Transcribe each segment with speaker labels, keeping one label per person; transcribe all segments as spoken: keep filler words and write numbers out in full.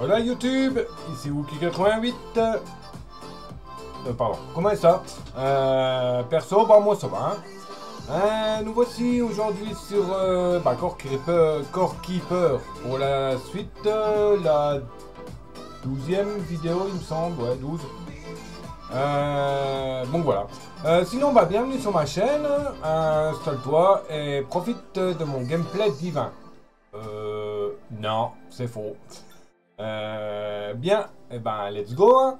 Speaker 1: Voilà YouTube, ici Wookie quatre-vingt-huit. Euh, pardon, comment ça euh, Perso, bah moi ça va. Hein. Euh, nous voici aujourd'hui sur euh, bah, Core Keeper, Core Keeper pour la suite, euh, la douzième vidéo il me semble, ouais douze. Euh, bon voilà. Euh, sinon, bah bienvenue sur ma chaîne, euh, installe-toi et profite de mon gameplay divin. Euh, non, c'est faux. Euh, bien, et eh ben let's go. Hein.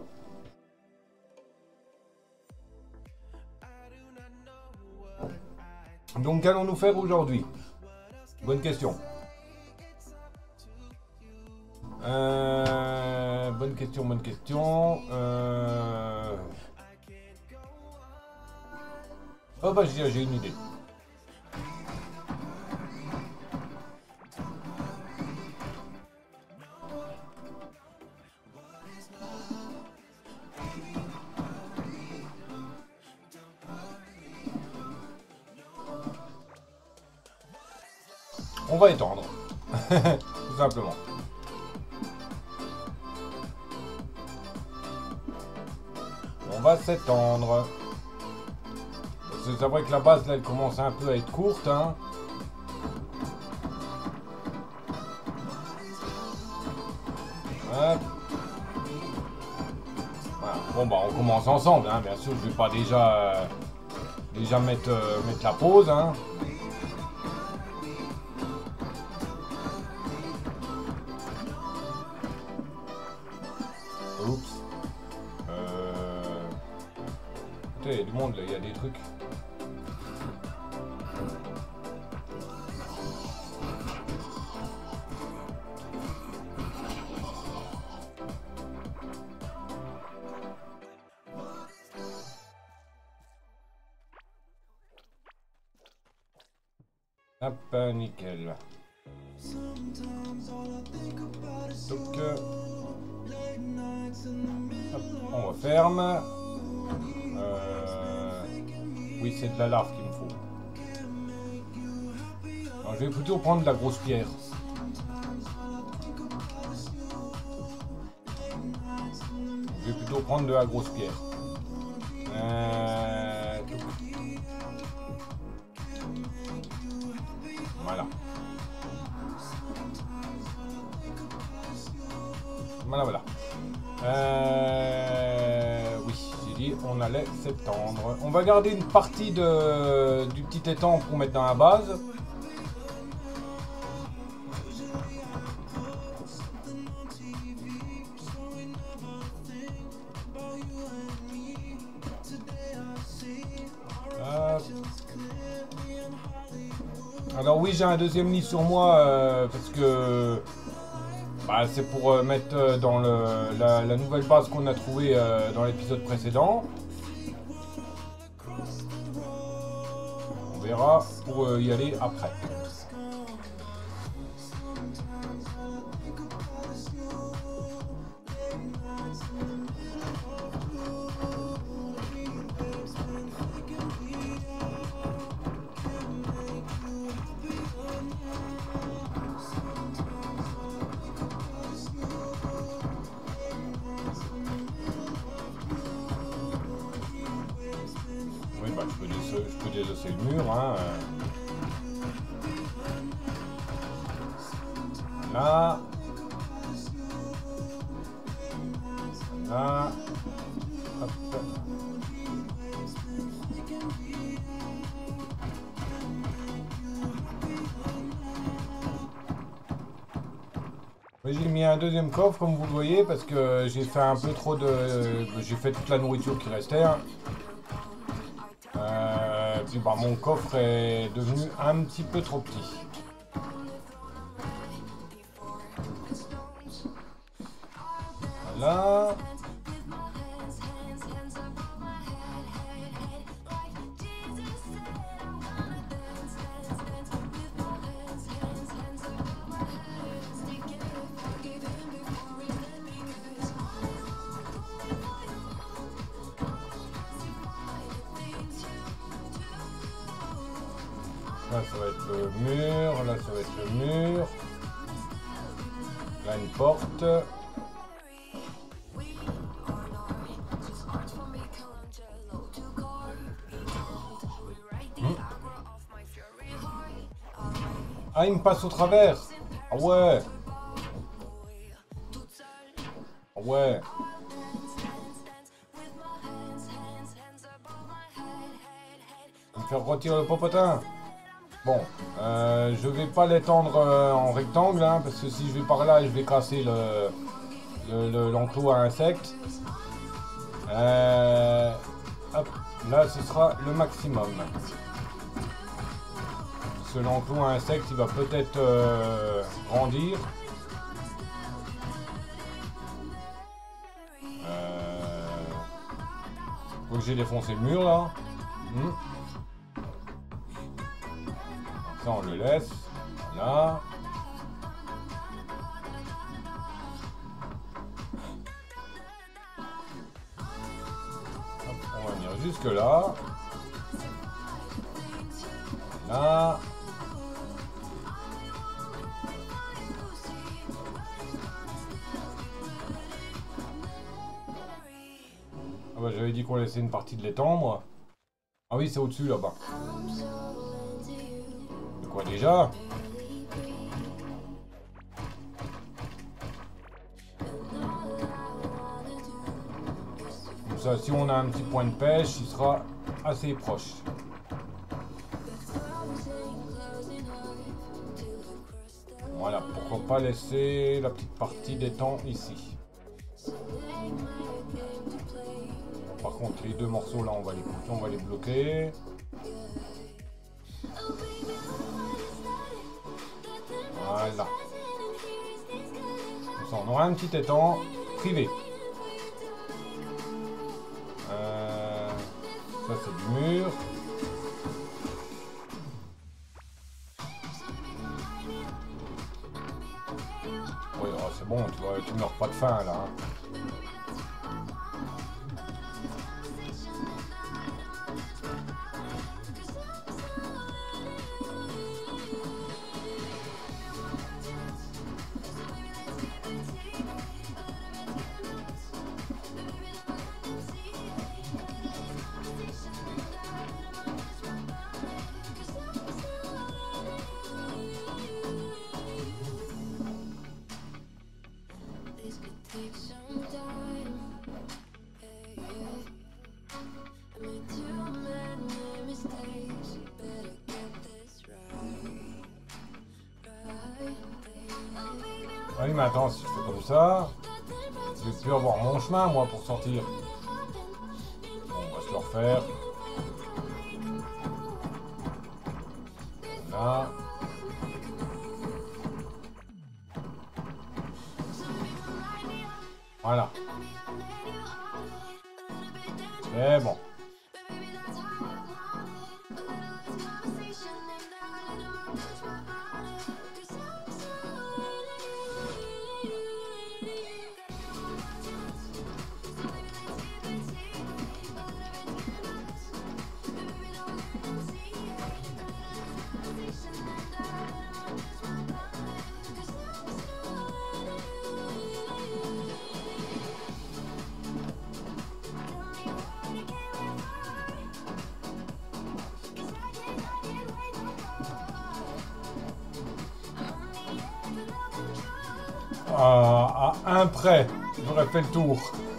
Speaker 1: Donc qu'allons-nous faire aujourd'hui? Bonne question. Euh, bonne question, bonne question. Euh... Oh bah j'ai j'ai une idée. On va étendre, tout simplement. On va s'étendre. C'est vrai que la base là elle commence un peu à être courte. Hein. Hop. Voilà. Bon bah on commence ensemble, hein. Bien sûr je vais pas déjà euh, déjà mettre, euh, mettre la pause. Hein. Oups. Euh... Putain, il y a du monde là, il y a des trucs. Hop, nickel. Donc, euh, hop, on referme. Euh, oui, c'est de la larve qu'il me faut. Alors, je vais plutôt prendre de la grosse pierre. Je vais plutôt prendre de la grosse pierre. Euh, Voilà. Voilà, voilà. Euh, oui, j'ai dit on allait s'étendre. On va garder une partie de, du petit étang pour mettre dans la base. Hop. Alors oui, j'ai un deuxième lit sur moi euh, parce que bah, c'est pour euh, mettre euh, dans le, la, la nouvelle base qu'on a trouvée euh, dans l'épisode précédent. On verra pour euh, y aller après. Oui, bah, je peux désosser, je peux désosser le mur. Hein. Là. Là. Hop. Oui, j'ai mis un deuxième coffre comme vous le voyez parce que j'ai fait un peu trop de... J'ai fait toute la nourriture qui restait. Hein. Euh, puis bah, mon coffre est devenu un petit peu trop petit. Voilà. Là, ça va être le mur. Là, ça va être le mur. Là, une porte. Ah, il me passe au travers. Ah ouais. Ah ouais. Me faire retirer le popotin. Bon, euh, je vais pas l'étendre euh, en rectangle, hein, parce que si je vais par là, je vais casser le l'enclos le, le, à insectes. Euh, hop, là, ce sera le maximum. Parce que l'enclos à insectes, il va peut-être euh, grandir. Euh, faut que j'ai défoncé le mur là. Hmm. Ça, on le laisse. Là. Hop, on va venir jusque là. Là. Ah bah, j'avais dit qu'on laissait une partie de l'étendre. Ah oui, c'est au-dessus là-bas. De quoi déjà? Comme ça, si on a un petit point de pêche, il sera assez proche. Voilà, pourquoi pas laisser la petite partie d'étang ici. Par contre, les deux morceaux là, on va les, on va les bloquer. Voilà. Comme ça, on aura un petit étang privé. Euh, ça, c'est du mur. Oui, oh, c'est bon, tu vois, tu meurs pas de faim là. Hein. Ah oui, mais attends, si je fais comme ça, je vais plus avoir mon chemin, moi, pour sortir. Bon, on va se le refaire. Là. Voilà. C'est bon. À, à un près, j'aurais fait le tour.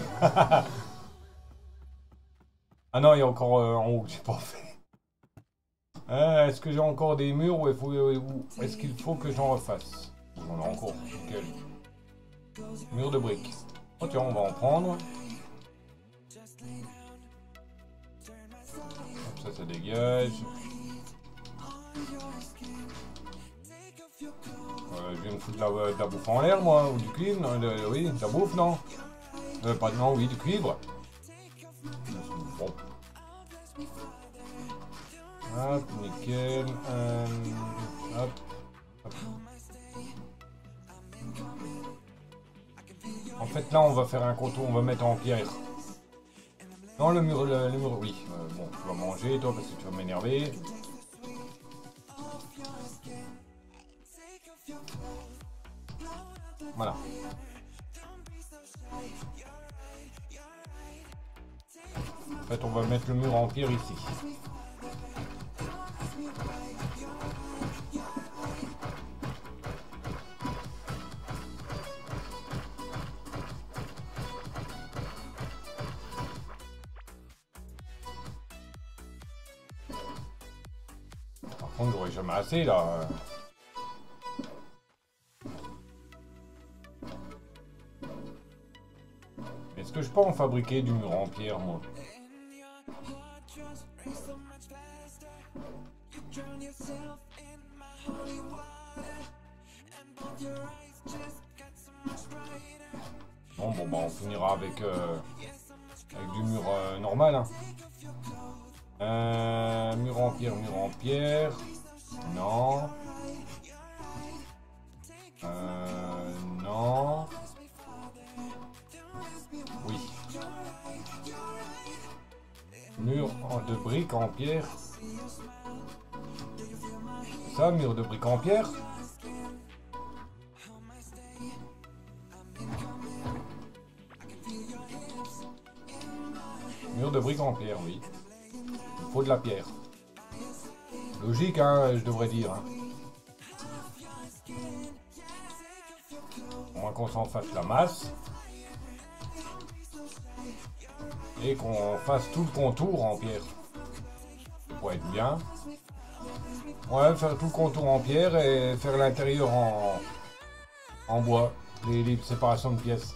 Speaker 1: Ah non, il y a encore euh, en haut que j'ai pas fait. Euh, est-ce que j'ai encore des murs ou, ou est-ce qu'il faut que j'en refasse? On a encore. Nickel. Mur de briques. Oh tiens, on va en prendre. Hop, ça, ça dégage. Euh, je viens de foutre de la, de la bouffe en l'air, moi, ou du cuivre, non, de, oui, de la bouffe, non euh, Pas de non, oui, du cuivre. Bon. Hop, nickel. Euh, hop, hop. En fait, là, on va faire un coteau, on va mettre en pierre. Non, le mur, le, le mur, oui. Euh, bon, tu vas manger, toi, parce que tu vas m'énerver. Voilà. En fait, on va mettre le mur en pierre ici. Par contre, j'aurais jamais assez là. Est-ce que je peux en fabriquer du mur en pierre, moi? Bon, bon, bah, on finira avec, euh, avec du mur euh, normal. Hein. Euh, mur en pierre, mur en pierre. Non. Euh, non. Oui. Mur de briques en pierre. Ça, mur de briques en pierre. Mur de briques en pierre, oui. Il faut de la pierre. Logique, hein, je devrais dire. Hein. Au moins qu'on s'en fasse la masse. Et qu'on fasse tout le contour en pierre. Ça pourrait être bien. Ouais, faire tout le contour en pierre et faire l'intérieur en, en bois. Les, les séparations de pièces.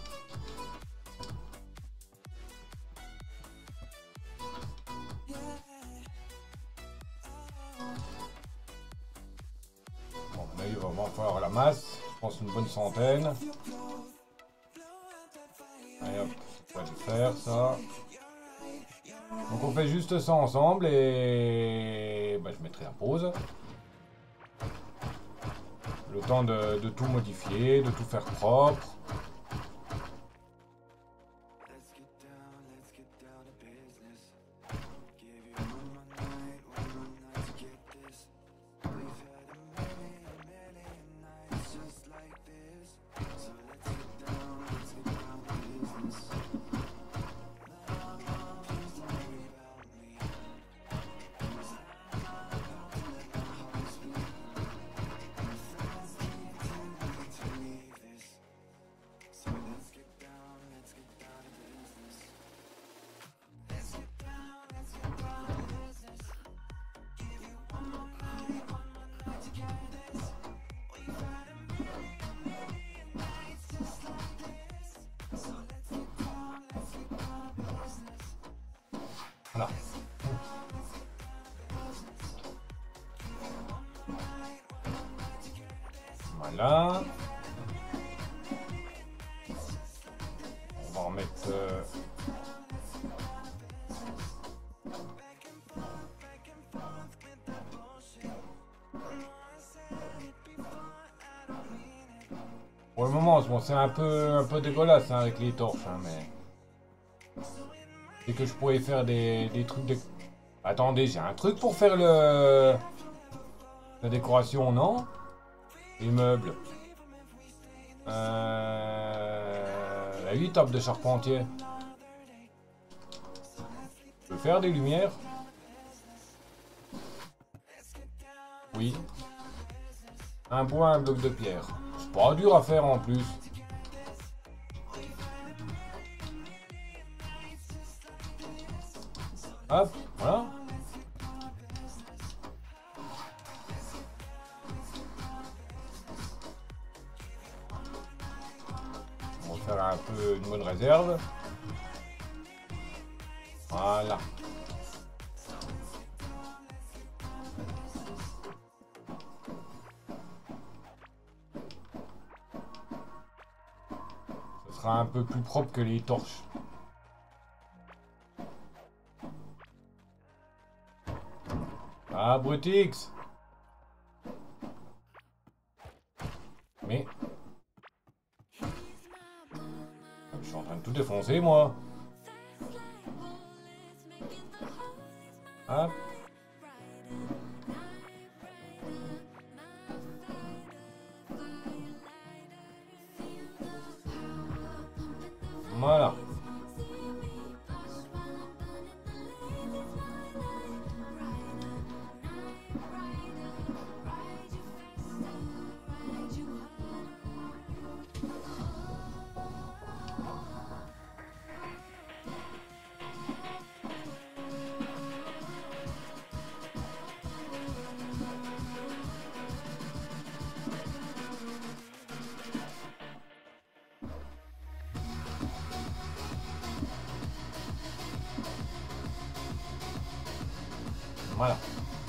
Speaker 1: Bon, là, il va vraiment falloir la masse. Je pense une bonne centaine. Allez hop, on va le faire ça. Donc on fait juste ça ensemble et bah, je mettrai la pause. Le temps de, de tout modifier, de tout faire propre. Voilà. Voilà. On va en mettre... Euh... Pour le moment, bon, c'est un peu, un peu dégueulasse hein, avec les torches, hein, mais... Et que je pourrais faire des, des trucs de... Attendez, j'ai un truc pour faire le... La décoration, non? Les meubles. Euh... La huit tables de charpentier. Je peux faire des lumières? Oui. Un bois, un bloc de pierre. C'est pas dur à faire en plus. Hop, voilà. On va faire un peu une bonne réserve. Voilà. Ce sera un peu plus propre que les torches. Ah, Brutix! Mais... Je suis en train de tout défoncer, moi. Hop. Voilà. Voilà.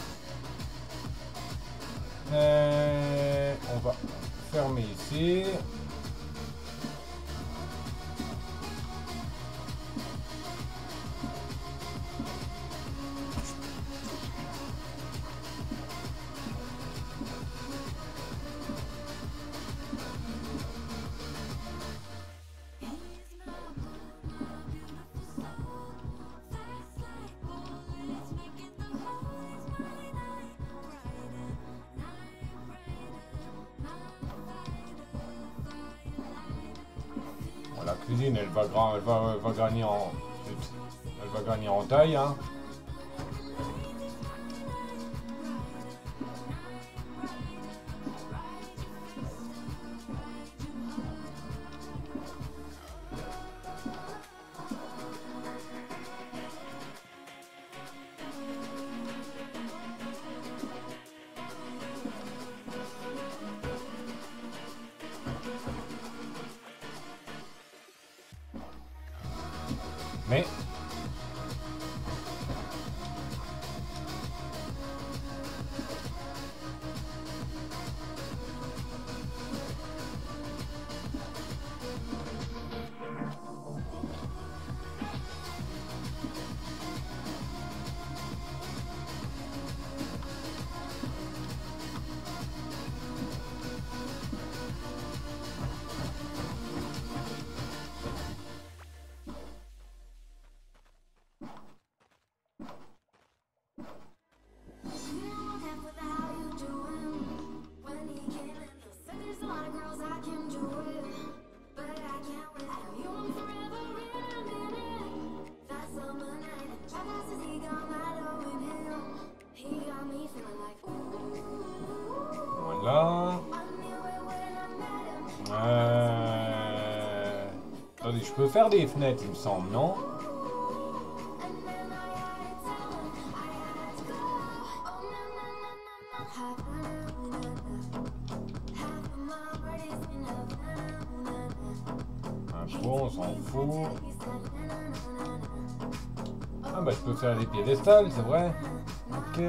Speaker 1: Euh, on va fermer ici. La cuisine, elle va, gra- elle va, elle va gagner en, elle va gagner en taille, hein. Mais voilà. Euh... Attendez, je peux faire des fenêtres, il me semble, non? Un pot, on s'en fout. Ah bah je peux faire des piédestals, c'est vrai. Ok.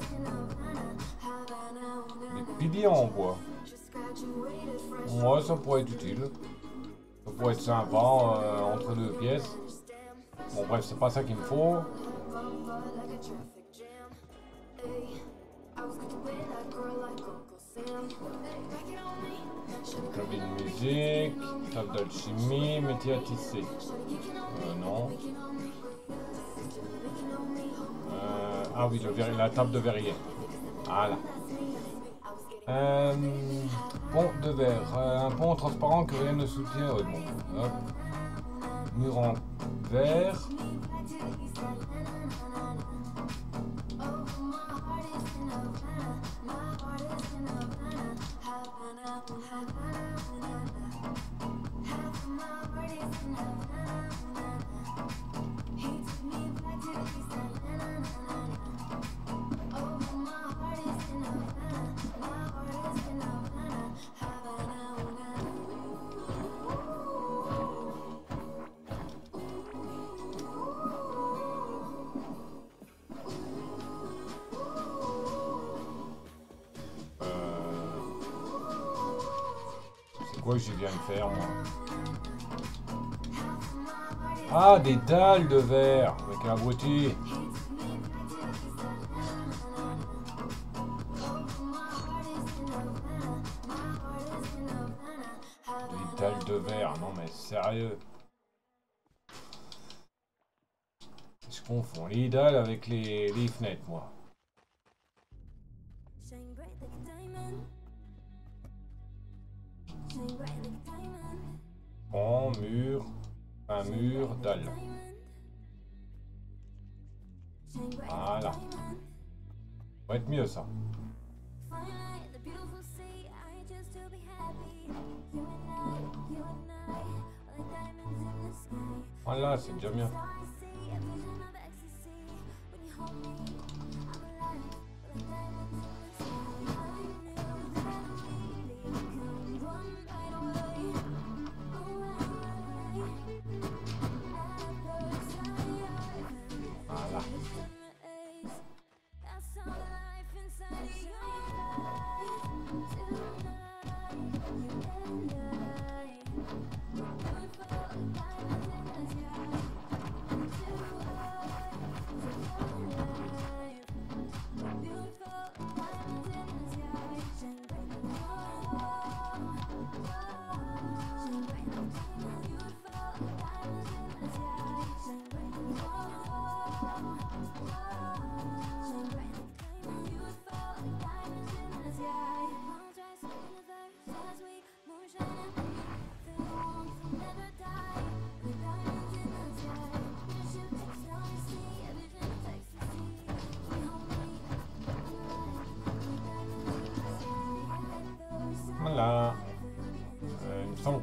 Speaker 1: Des piliers en bois. Ouais, ça pourrait être utile. Ça pourrait être sympa euh, entre deux pièces. Bon bref, c'est pas ça qu'il me faut. Cabine de musique, table d'alchimie, métier à tisser. Euh, non. Euh, ah oui, le verre, la table de verrier. Voilà. Euh, pont de verre. Euh, un pont transparent que rien ne soutient. Ouais, bon. Hop. Mur en verre. Quoi que je viens de faire moi? Ah, des dalles de verre avec un abruti. Des dalles de verre, non mais sérieux. Je confonds les dalles avec les, les fenêtres moi. Pont, mur, un mur, dalle. Voilà. Ça va être mieux ça. Voilà, c'est déjà bien.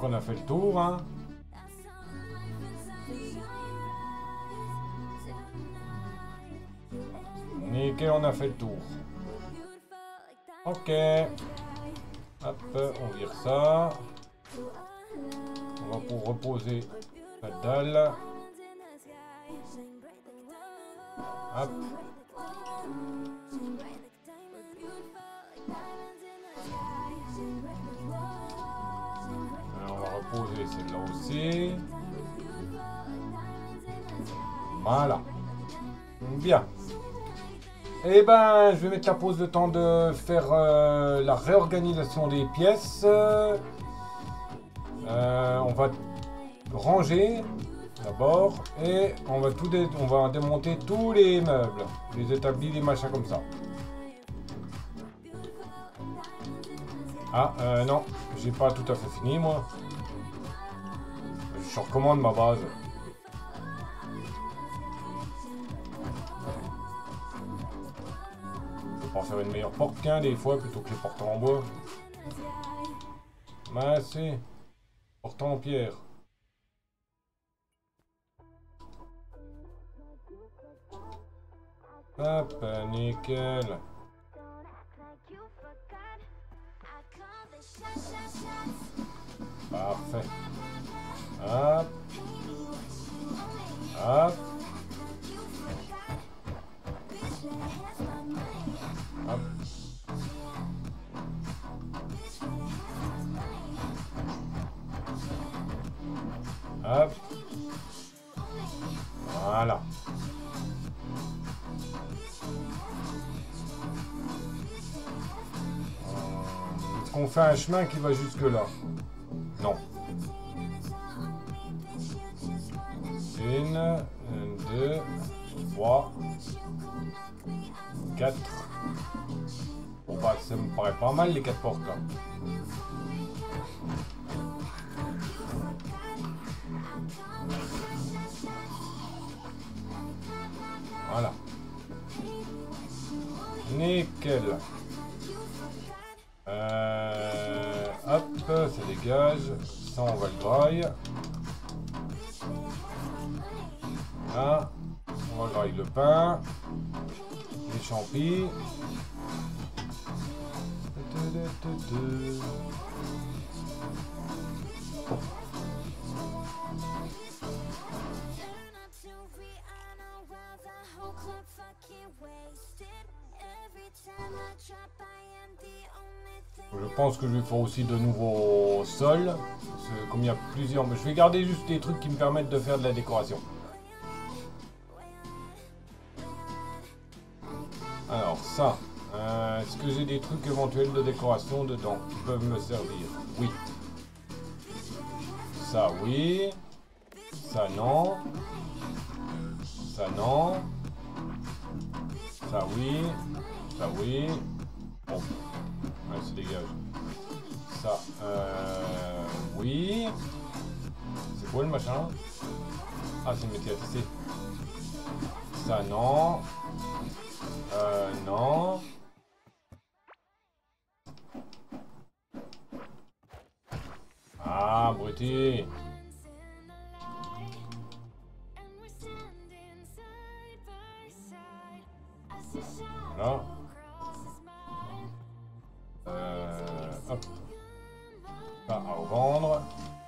Speaker 1: qu'on a fait le tour, hein. Nickel, on a fait le tour. Ok. Hop, on vire ça. On va pour reposer la dalle. Hop. Alors, on va reposer celle-là aussi. Voilà. Bien. Et ben, je vais mettre la pause de temps de faire euh, la réorganisation des pièces. Euh, on va ranger d'abord et on va tout dé on va démonter tous les meubles, les établis, les machins comme ça. Ah euh, non, j'ai pas tout à fait fini moi. Je recommande ma base. Pour faire une meilleure porte qu'un des fois plutôt que les portes en bois. Bah si. Porte en pierre. Hop, nickel. Parfait. Hop. Hop. Hop. Hop. Voilà. Est-ce qu'on fait un chemin qui va jusque là? Non. Une, deux, trois, quatre. Bon bah ça me paraît pas mal les quatre portes là. Voilà. Nickel. Euh, hop, ça dégage. Ça on va le grailler. Là, on va grailler le pain. Les champis. Je pense que je vais faire aussi de nouveaux sols. Parce que comme il y a plusieurs... Je vais garder juste des trucs qui me permettent de faire de la décoration. Alors ça, euh, est-ce que j'ai des trucs éventuels de décoration dedans qui peuvent me servir? Oui. Ça oui. Ça non. Ça non. Ça oui. Ça oui. Bon. Ouais, ça dégage. Ça, euh, oui. C'est quoi le machin? Ah, c'est une métier à tisser. Ça non. Euh, non. Ah, abruti. Voilà. Euh, hop. Ça à revendre.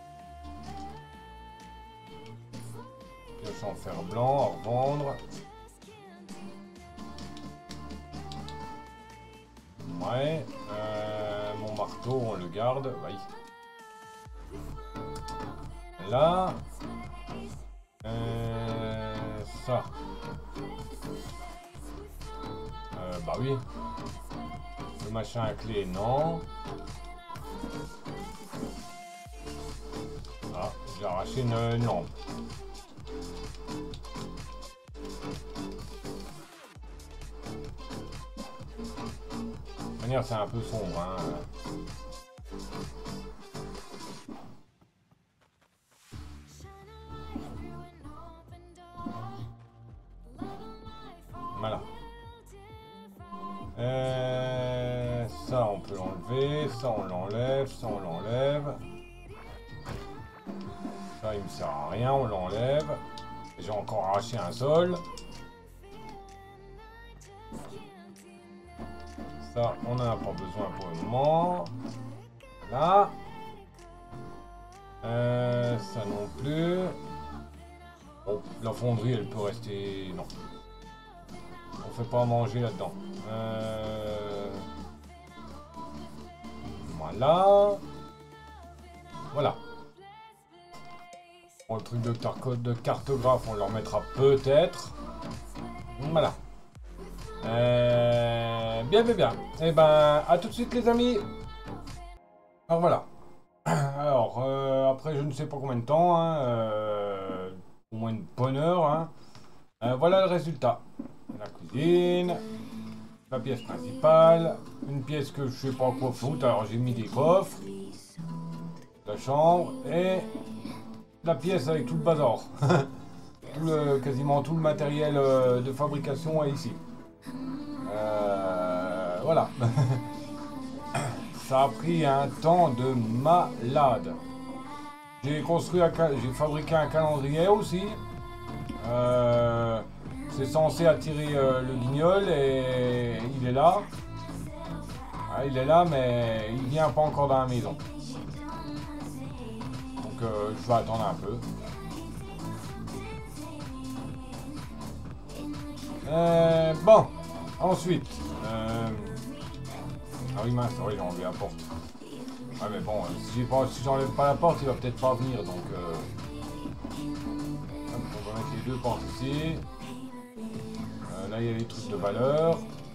Speaker 1: Pioche en fer blanc à revendre. Ouais. Euh, mon marteau, on le garde. Oui. Là. Euh, ça. Euh, bah oui. Le machin à clé, non. Ah, j'ai arraché une, une lampe. De toute manière, c'est un peu sombre, hein. Voilà. Euh, ça, on peut l'enlever. Ça, on l'enlève. Ça, on l'enlève. Là, il me sert à rien, on l'enlève. J'ai encore arraché un sol. Ça, on n'en a pas besoin pour le moment. Là. Euh, ça non plus. Bon, la fonderie, elle peut rester... Non. On fait pas à manger là-dedans. Euh... Voilà. Voilà. Bon, le truc de, de cartographe, on le remettra peut-être. Voilà. Euh... Bien, bien, bien. Et ben, à tout de suite, les amis. Alors, voilà. Alors, euh, après, je ne sais pas combien de temps. Hein, euh, au moins une bonne heure. Hein. Euh, voilà le résultat. La cuisine. La pièce principale. Une pièce que je sais pas quoi foutre. Alors, j'ai mis des coffres. La chambre. Et la pièce avec tout le bazar. tout le, quasiment tout le matériel euh, de fabrication est ici. Euh, voilà. Ça a pris un temps de malade. J'ai construit, un, j'ai fabriqué un calendrier aussi. Euh, c'est censé attirer euh, le guignol et il est là. Ah, il est là, mais il vient pas encore dans la maison. Donc euh, je vais attendre un peu. Euh, bon, ensuite. Euh, ah oui mince, oui, j'ai enlevé la porte. Ah mais bon, si, si j'enlève pas la porte, il va peut-être pas venir, donc... Euh... On va mettre les deux portes ici. Euh, là, il y a les trucs de valeur.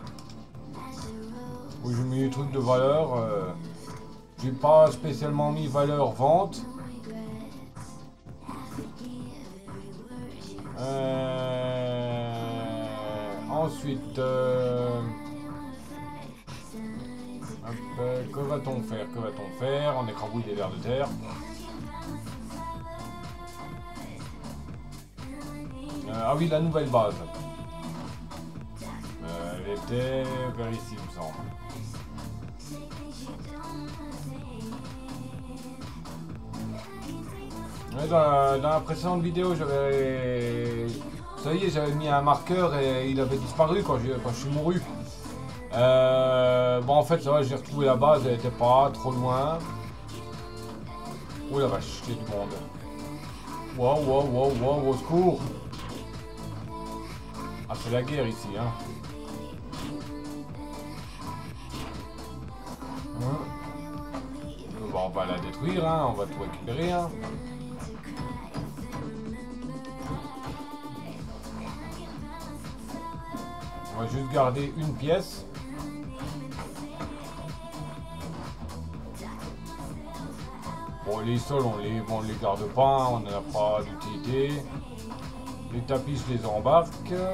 Speaker 1: Oui, j'ai mis les trucs de valeur. Euh... J'ai pas spécialement mis valeur vente. Euh... Ensuite... Euh... Euh, que va-t-on faire? Que va-t-on faire? On écrabouille des vers de terre. Euh, ah oui, la nouvelle base. Euh, elle était vers ici, il me semble. Ouais, dans, la, dans la précédente vidéo, j'avais... Ça y est, j'avais mis un marqueur et il avait disparu quand, quand je suis mouru. Euh, bon en fait ça va, j'ai retrouvé la base, elle était pas trop loin. Oh la vache, il y a du monde. Wow, wow, wow, wow, au secours. Ah c'est la guerre ici hein. Hum. Bon, on va la détruire hein, on va tout récupérer hein. On va juste garder une pièce. Bon, les sols, on les, bon, on les garde pas, on n'a pas d'utilité. Les tapis, je les embarque.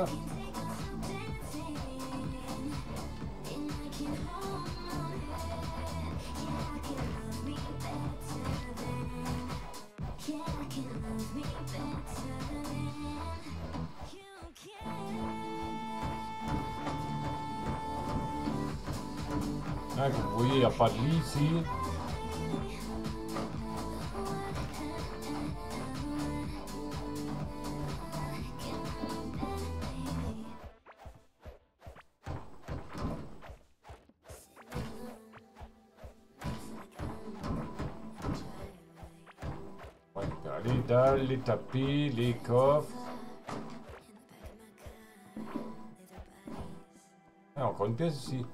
Speaker 1: Hein, comme vous voyez, il n'y a pas de lit ici. Les dalles, les tapis, les coffres. Ah, encore une pièce ici.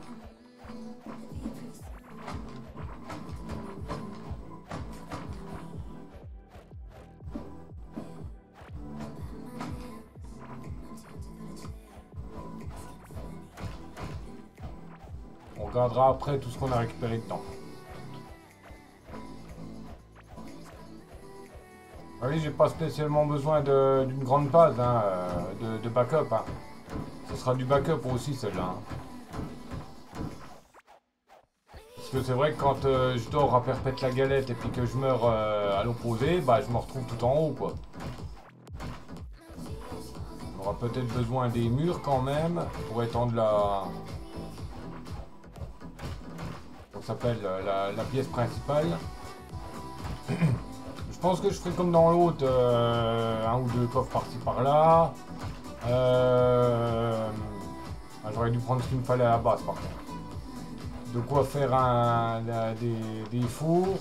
Speaker 1: On regardera après tout ce qu'on a récupéré dedans. Ah oui, j'ai pas spécialement besoin d'une grande base hein, de, de backup. Hein. Ce sera du backup aussi celle-là. Hein. Parce que c'est vrai que quand euh, je dors à perpète la galette et puis que je meurs euh, à l'opposé, bah je me retrouve tout en haut quoi. On aura peut-être besoin des murs quand même pour étendre la... Ça s'appelle la, la pièce principale. Je pense que je ferai comme dans l'autre, euh, un ou deux coffres par-ci par-là. Euh... Ah, j'aurais dû prendre ce qu'il me fallait à la base par contre. De quoi faire un, des, des fours.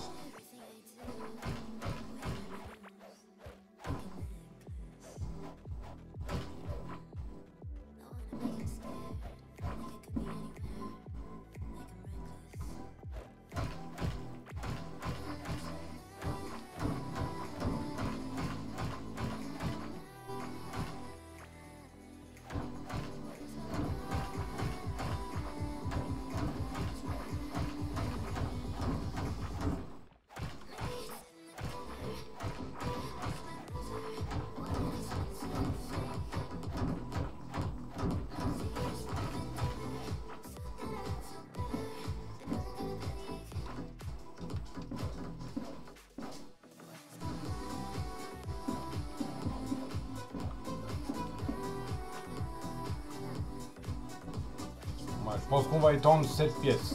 Speaker 1: Je pense qu'on va étendre cette pièce.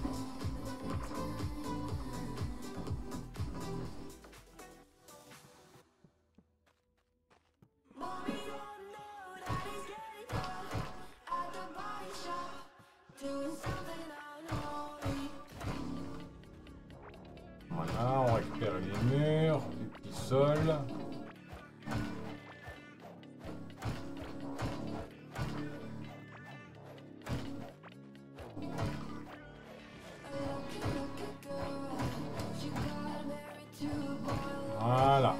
Speaker 1: Voilà, on récupère les murs, les petits sols. Voilà.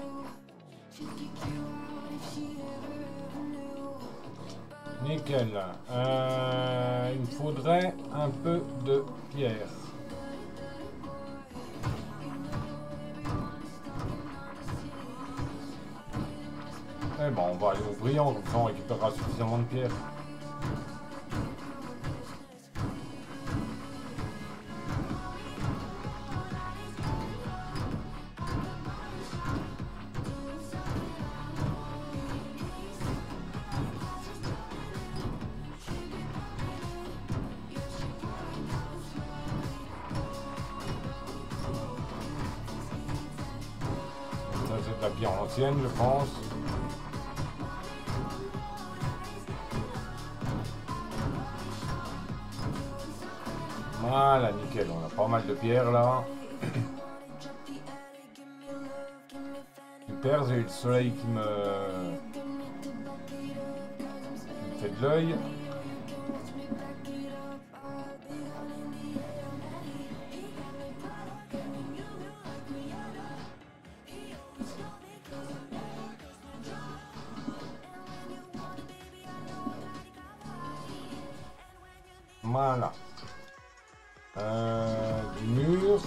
Speaker 1: Nickel. Euh, il me faudrait un peu de pierre. Eh ben, on va aller au brillant, comme ça on récupérera suffisamment de pierre. Ça c'est de la pierre ancienne, je pense. Voilà, nickel, on a pas mal de pierres là. Super, j'ai le soleil qui me... qui me fait de l'œil. Voilà. Euh, du mur.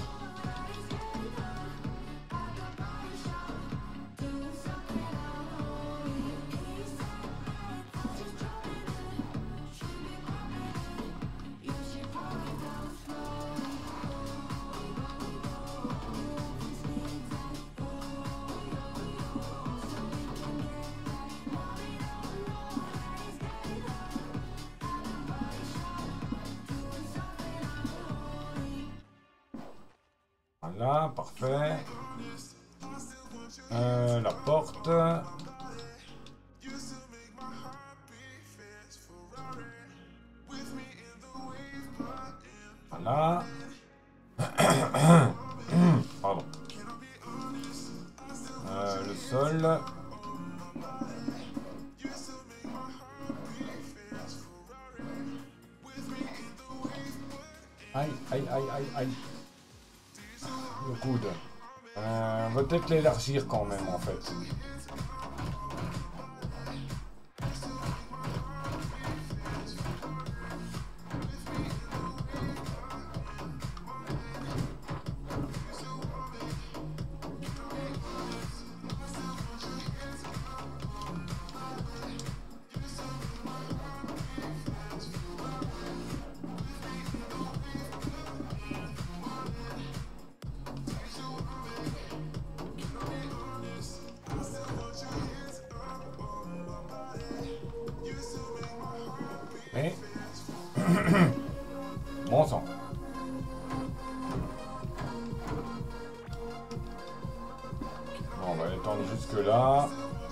Speaker 1: Voilà, parfait. Euh, la porte. Voilà. Pardon. Euh, le sol. Aïe, aïe, aïe, aïe, aïe. Le coude. Euh, on va peut-être l'élargir quand même en fait. Mais... bon sang. là.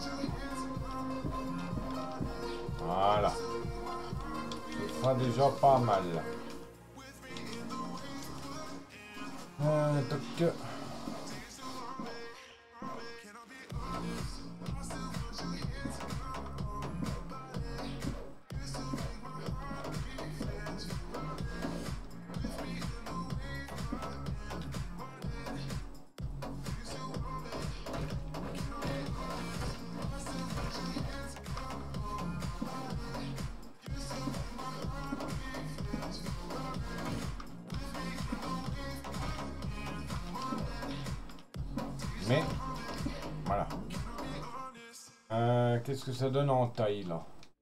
Speaker 1: Voilà. Ce sera déjà pas mal. Euh, toc. Mais, voilà. Euh, Qu'est-ce que ça donne en taille, là?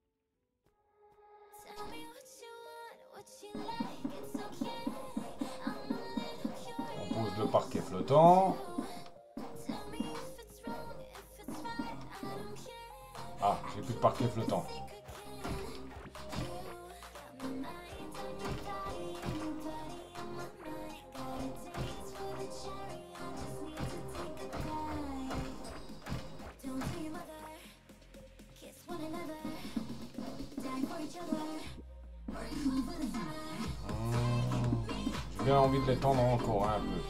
Speaker 1: On pose le parquet flottant. Ah, j'ai plus de parquet flottant. J'ai bien envie de l'étendre encore un peu.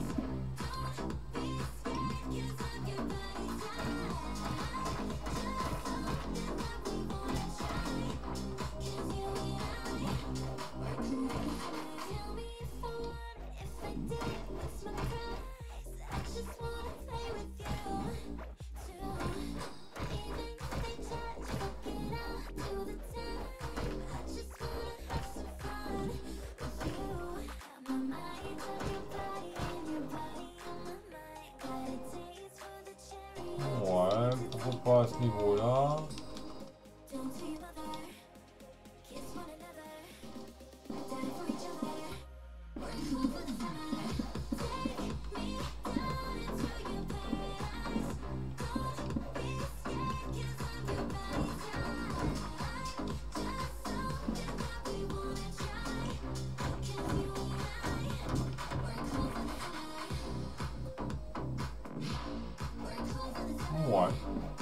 Speaker 1: Ouais, pourquoi pas à ce niveau-là. Ouais.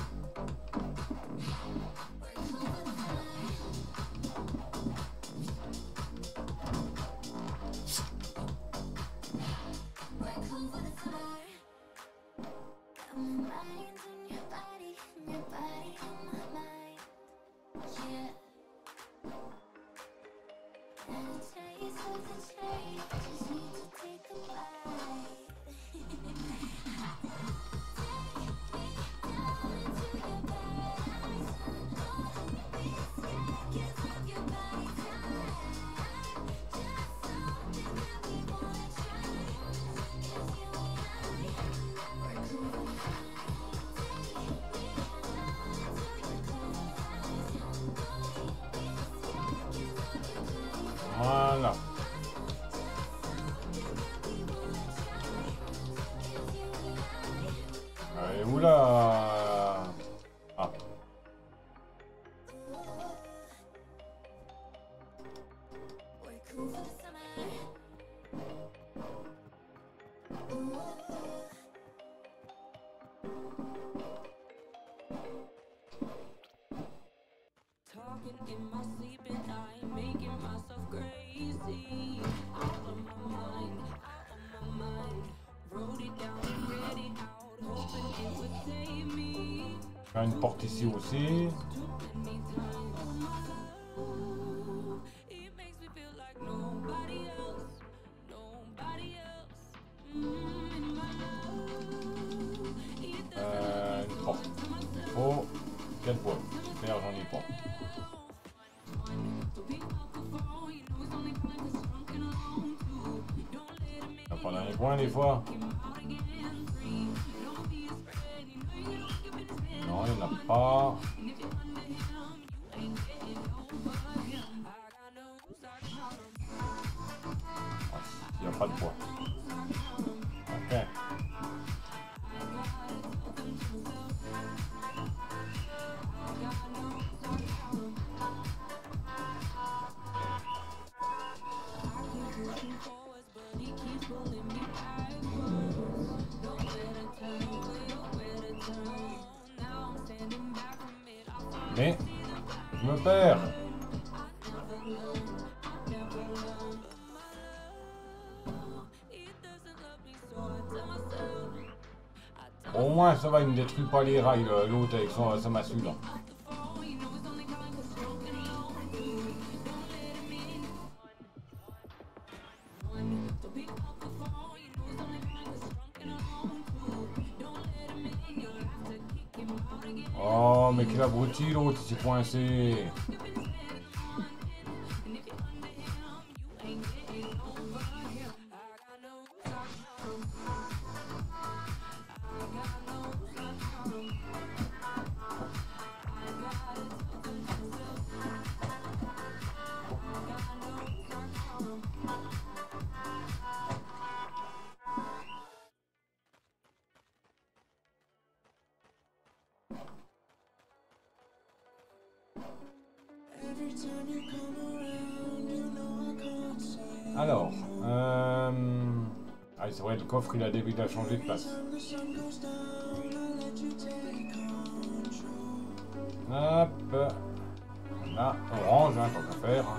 Speaker 1: Voilà. Allez, oula. Ah. Faire une porte ici aussi. Euh, une porte. Oh, quel bois. Super, j'en ai pas. Il n'y a pas dans les coins des fois. Non, il n'y en a pas. Il n'y a pas de bois. Ok. Mais je me perds. Au moins ça va, il ne détruit pas les rails, l'autre avec son, sa massue là. Oh mais quel abruti l'autre, il s'est coincé. Alors, euh... ah c'est vrai, le coffre il a début à changer de place. Hop, là, orange, hein, tant qu'à faire.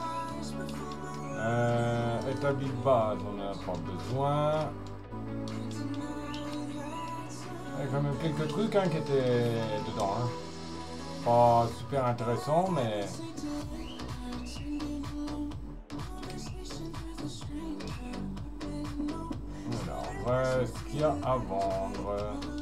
Speaker 1: Euh, établi de base, on n'a pas besoin. Il y a quand même quelques trucs hein, qui étaient dedans. Hein. Pas super intéressant, mais... Alors, ce qu'il y a à vendre.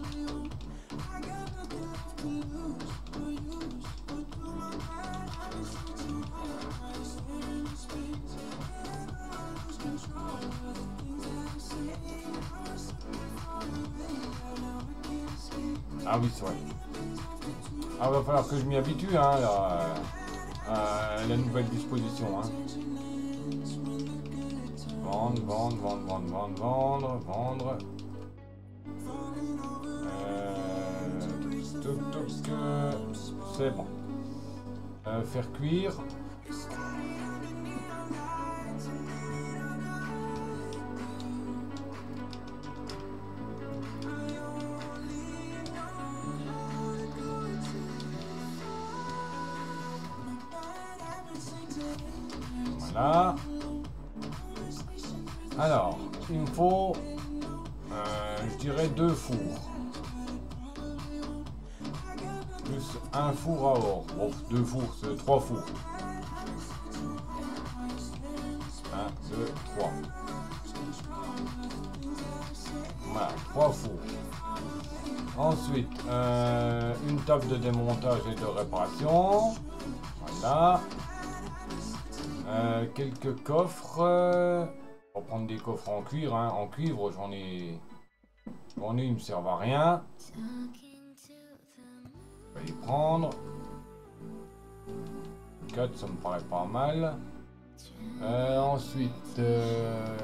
Speaker 1: Ah oui, c'est vrai. Ah, va falloir que je m'y habitue, hein, là, à la nouvelle disposition, hein. Vendre, vendre, vendre, vendre, vendre, vendre, vendre. Euh, toc, toc, euh, c'est bon. Euh, faire cuire. Voilà. Alors, il me faut, euh, je dirais, deux fours. Plus un four à or. Bon, deux fours, c'est trois fours. Un, deux, trois. Voilà, trois fours. Ensuite, euh, une table de démontage et de réparation. Voilà. Euh, quelques coffres. Euh, on va prendre des coffres en cuir. Hein. En cuivre, j'en ai. J'en ai, ils ne me servent à rien. On va les prendre. quatre, ça me paraît pas mal. Euh, ensuite. Euh...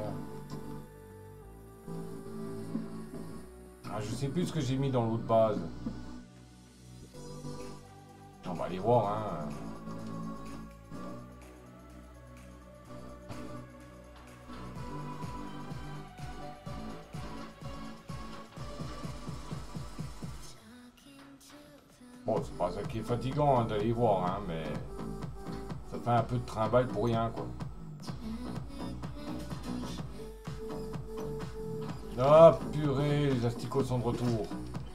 Speaker 1: Ah, je sais plus ce que j'ai mis dans l'autre base. On va aller voir. Hein. Bon, c'est pas ça qui est fatigant hein, d'aller voir, hein, mais ça fait un peu de trimballe pour rien, quoi. Ah, purée, les asticots sont de retour.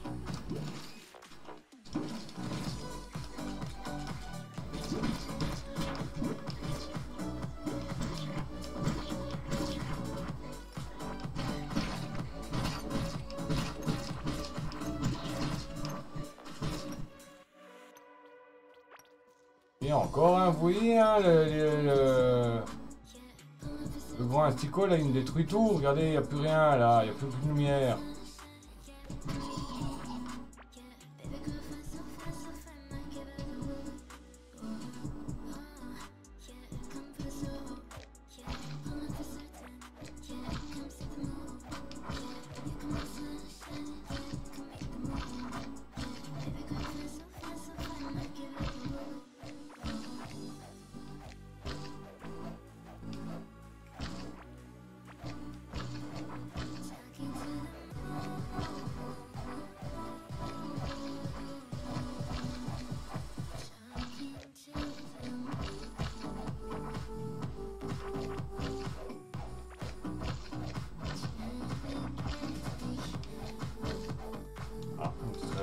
Speaker 1: Et encore un, vous voyez, hein, le, le, le, le grand asticot, là, il me détruit tout. Regardez, il n'y a plus rien, là, il n'y a plus de lumière.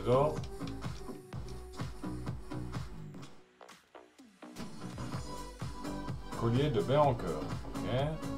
Speaker 1: trésor. Collier de bain en cœur. Ok.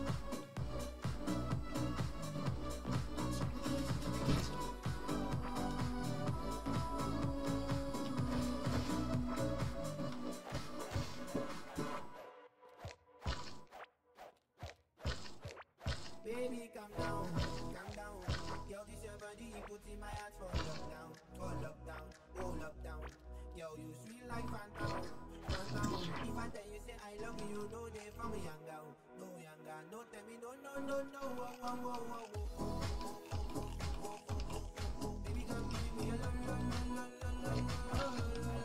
Speaker 2: Baby, calm down, calm down. Yo, this your body, put in my heart for lockdown, for lockdown, oh lockdown. Yo, you sweet like phantom, phantom. If I tell you say I love you, you know they from me young down, no young down. No tell me no, no, no, no, oh, oh, oh, oh, oh. Baby, come give me a love, love, love, love, love, love.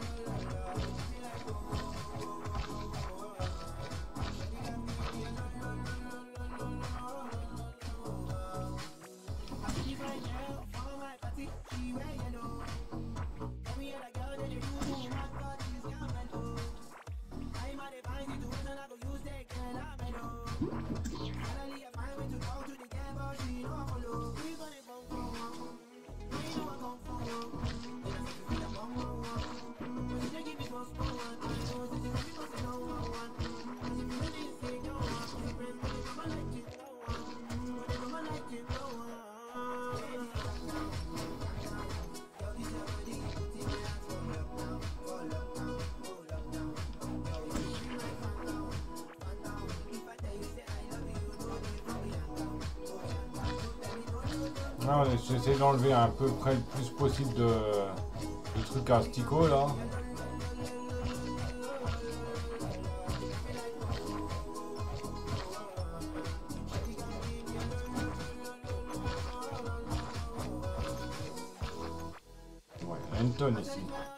Speaker 1: Ah, j'essaie d'enlever à peu près le plus possible de, de trucs asticots là. Ouais, il y a une tonne ici.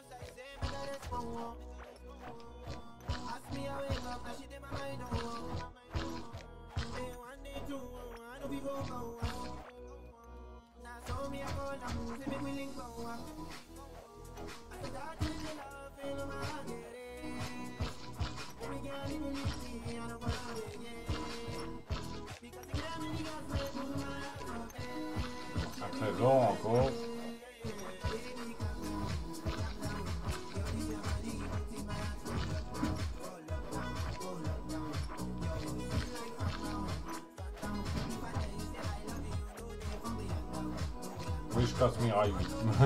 Speaker 1: Un trésor encore. Oui, je casse mes rails.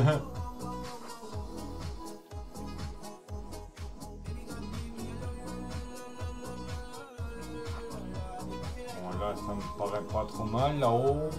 Speaker 1: Bon, là, ça me paraît pas trop mal là-haut.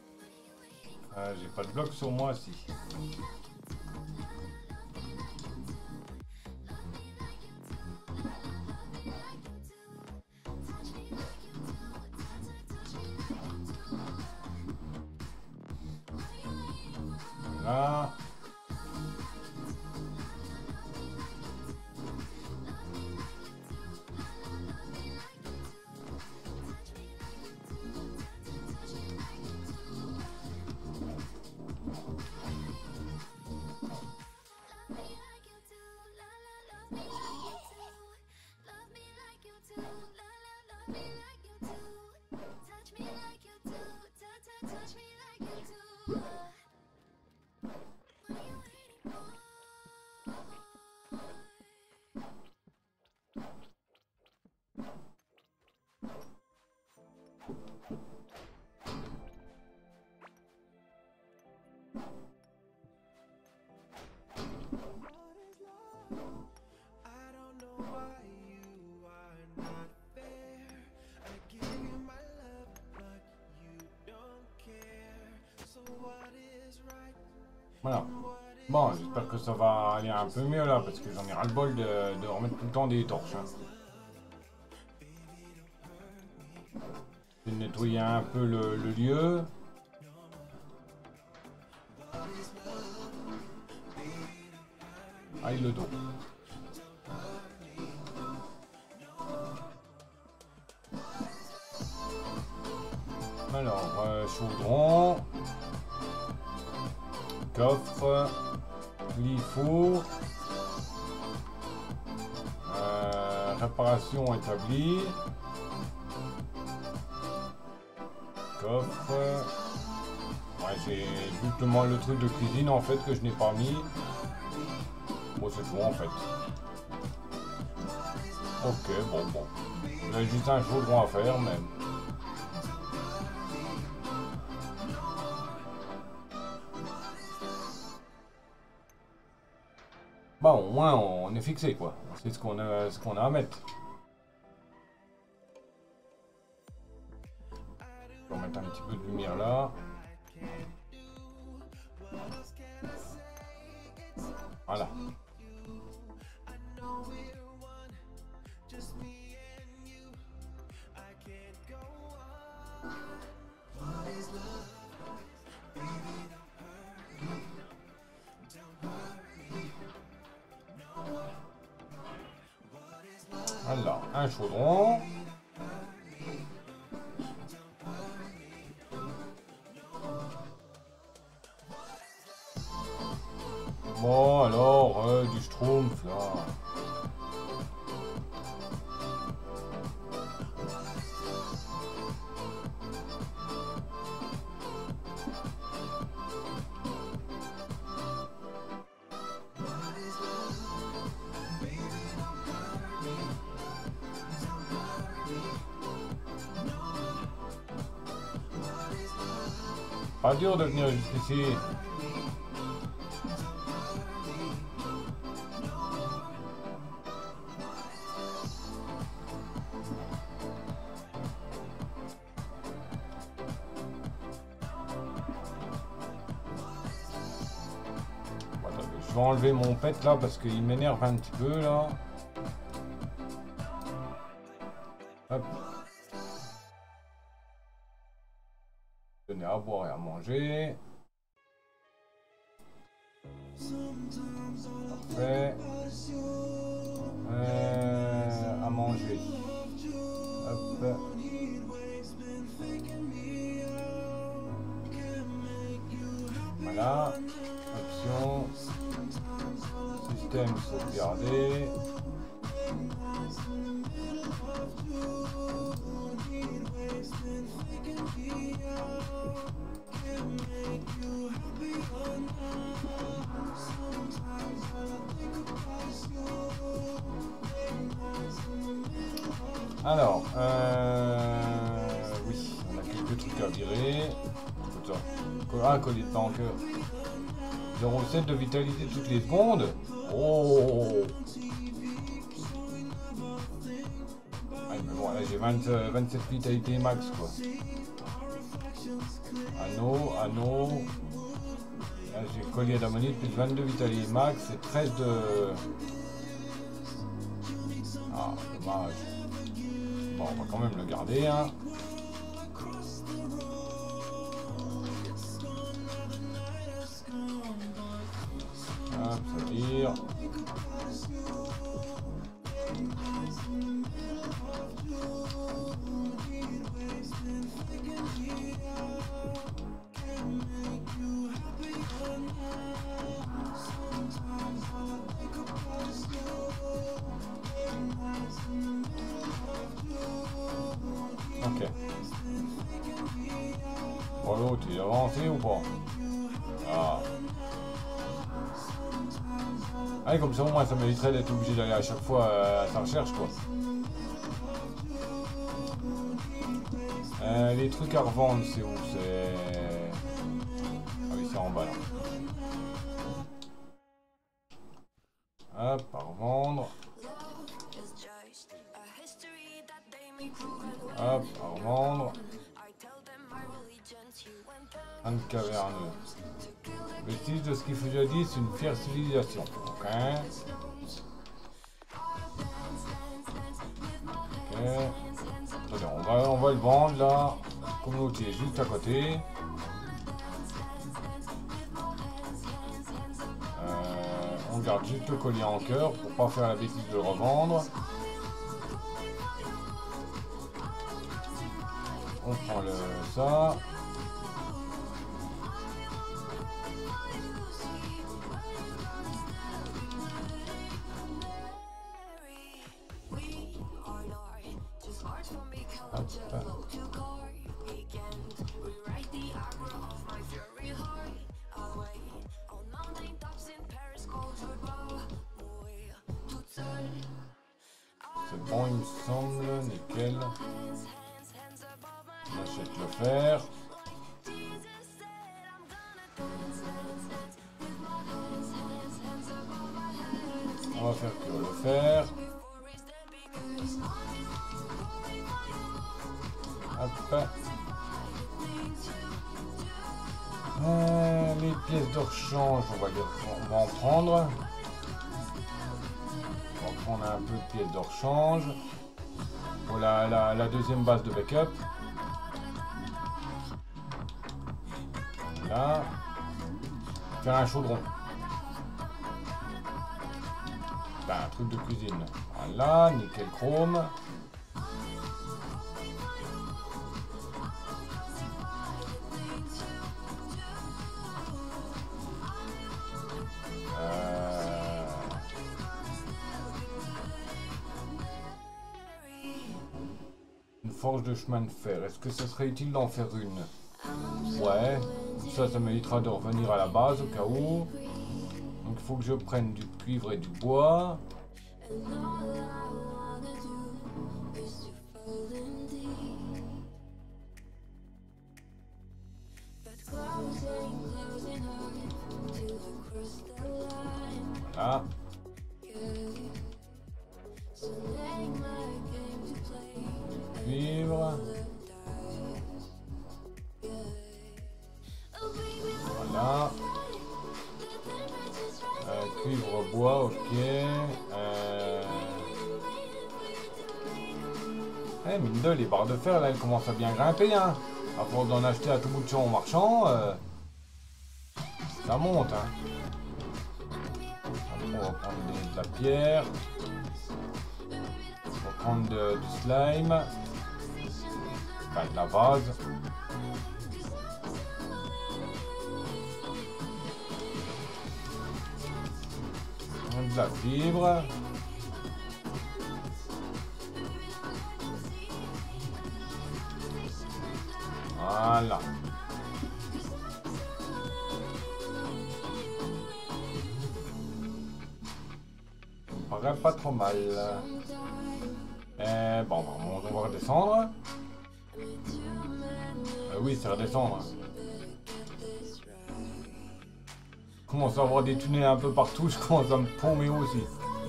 Speaker 1: Ah, j'ai pas de bloc sur moi si. Voilà. Voilà. Bon, j'espère que ça va aller un peu mieux là, parce que j'en ai ras-le-bol de, de remettre tout le temps des torches. Hein. Je vais nettoyer un peu le, le lieu. Aïe le dos. Alors, euh, chaudron. Coffre, lit four, euh, réparation établie, coffre, ouais, j'ai justement le truc de cuisine en fait que je n'ai pas mis, bon c'est tout en fait, ok bon bon, il y a juste un chaudron à faire même. Bon, au moins on est fixé quoi, on sait ce qu'on a, ce qu'on a à mettre. On va mettre un petit peu de lumière là. Voilà. Alors, un chaudron. Bon, alors, euh, du schtroumpf, là. Pas dur de venir jusqu'ici. Je vais enlever mon pet là parce qu'il m'énerve un petit peu là. Hop. Donner à boire et à manger. Parfait. Euh, à manger. Hop. Voilà. Option. Système sauvegarder. Alors, euh, oui, on a quelques trucs à virer. Ah, collier de tanker. zéro virgule sept de vitalité toutes les secondes. Oh. Ah, mais bon, là j'ai vingt-sept vitalité max quoi. Anneau, anneau. Là j'ai collier d'ammonite plus vingt-deux vitalité max et treize de... Ah, dommage. Bon, on va quand même le garder, hein. Bon, l'autre, il est avancé ou pas? Ah. Allez, comme ça, au moins, ça m'éviterait d'être obligé d'aller à chaque fois euh, à sa recherche, quoi. Euh, les trucs à revendre, c'est où? C'est... Ah oui, c'est en bas, là. Hop, à revendre. Hop, à revendre. Un caverneux. Vestige de ce qui fut jadis une fière civilisation. Ok. Ok. Attendez, on va, on va le vendre là. Comme l'autre est juste à côté. Euh, on garde juste le collier en cœur pour pas faire la bêtise de le revendre. On prend le ça. C'est bon, il me semble, nickel. On achète le fer. On va faire que le fer. Hop. Euh, les pièces de rechange, on va, on va en prendre. On va prendre un peu de pièces de rechange. Pour la, la, la deuxième base de backup. Là. Faire un chaudron. Là, un truc de cuisine. Voilà, nickel chrome. Forge de chemin de fer. Est-ce que ce serait utile d'en faire une? Ouais. Ça, ça m'évitera de revenir à la base au cas où. Donc il faut que je prenne du cuivre et du bois. Voilà. Cuivre. Voilà. Euh, cuivre bois, ok. Euh... Eh, mine de, les barres de fer, là, elles commencent à bien grimper, hein. À force d'en acheter à tout bout de champ en marchand, euh... ça monte, hein. Après, on va prendre des, de la pierre. On va prendre de, du slime. Enfin, de la vase. De la fibre. Voilà. Ça me paraît pas trop mal. Euh, bon, on va redescendre. Euh, oui, c'est redescendre. Je commence à avoir des tunnels un peu partout, je commence à me paumer aussi.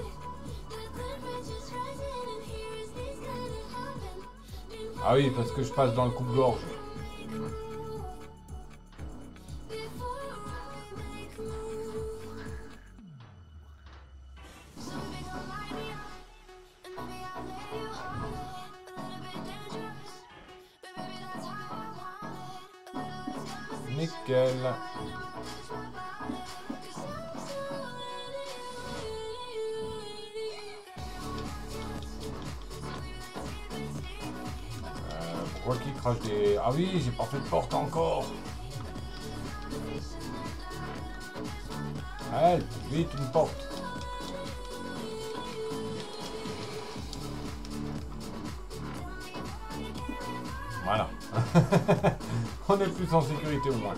Speaker 1: Ah oui, parce que je passe dans le coupe-gorge. Nickel. Pourquoi qu'il crache des... Ah oui, j'ai pas fait de porte encore. Allez, vite, une porte. Voilà. On est plus en sécurité au moins.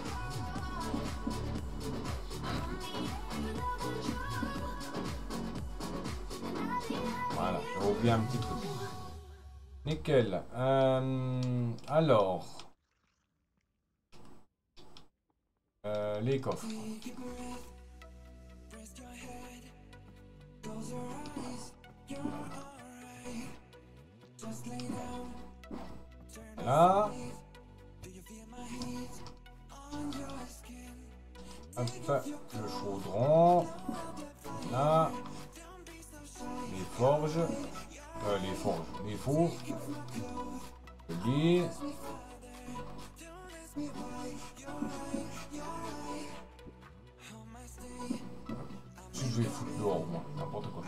Speaker 1: Voilà, j'ai oublié un petit truc. Nickel. Euh, alors. Euh, les coffres. Là. Hop, le chaudron. Là. Les forges. Euh, les forges. Les fours. Le lit. Si je vais foutre dehors, moi, n'importe quoi.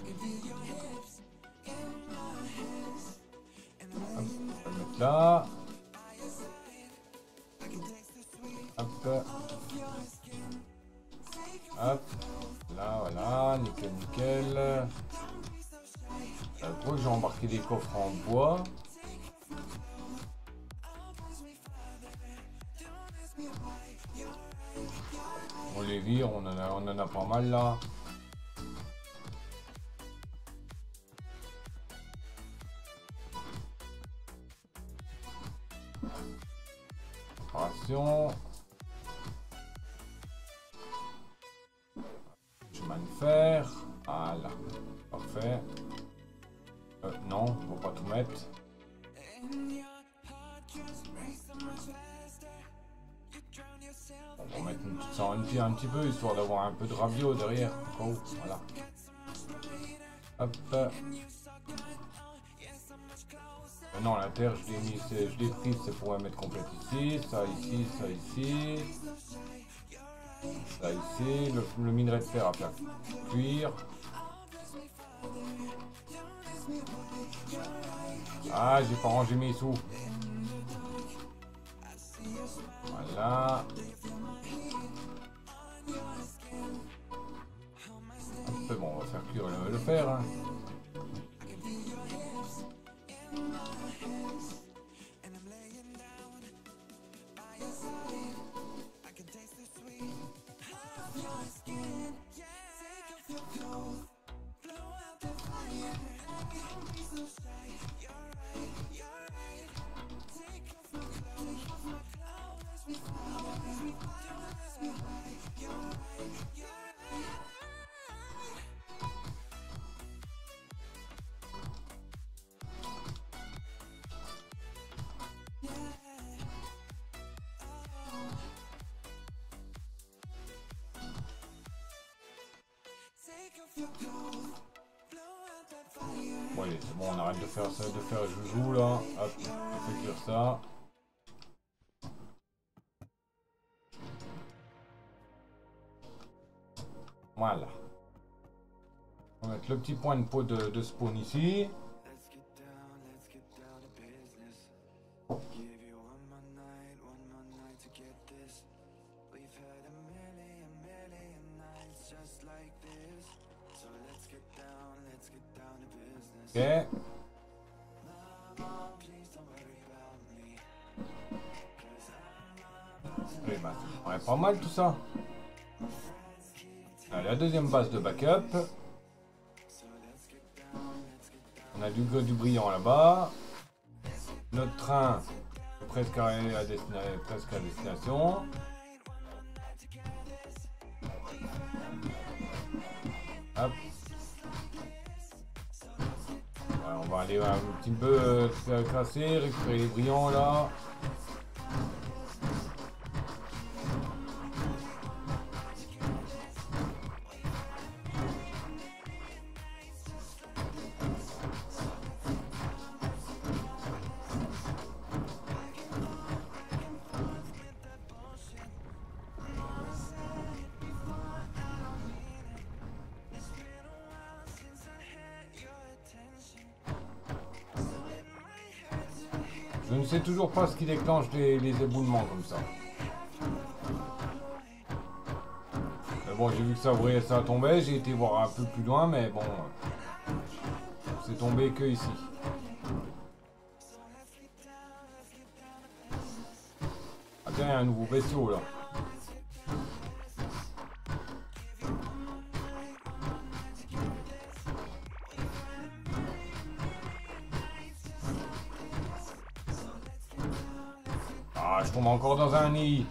Speaker 1: Hop, on va le mettre là. Hop. Hop. Là, voilà, nickel, nickel. Euh, pour que j'ai embarqué des coffres en bois. On les vire, on en a, on en a pas mal là. Préparation. Chemin de fer. Voilà. Parfait. Euh, non, on va pas tout mettre. On va mettre une petite ça un petit, un petit peu histoire d'avoir un peu de rabio derrière. Oh, voilà. Hop. Euh, non, la terre, je l'ai mis, je l'ai prise, c'est pour la mettre complète ici. Ça ici, ça ici. Ça ici. Le, le minerai de fer à faire cuire. Ah, j'ai pas rangé mes sous. Voilà. Hop, bon, on va faire cuire le, le fer. Hein. Bon allez, c'est bon, on arrête de faire ça, de faire joujou là. Hop, on fait cuire ça. Voilà. On va mettre le petit point de peau de, de spawn ici. Ok. Oui, bah, ouais, pas mal tout ça. Allez, la deuxième base de backup. On a du, du brillant là-bas. Notre train est presque à, à, destina presque à destination. Hop. Voilà, on va aller un petit peu euh, casser, récupérer les brillants là. Je ne sais toujours pas ce qui déclenche les, les éboulements comme ça. Mais bon, j'ai vu que ça brillait, ça tombait, j'ai été voir un peu plus loin, mais bon, c'est tombé que ici. Tiens, il y a un nouveau bestiau là. Ah, je tombe encore dans un nid.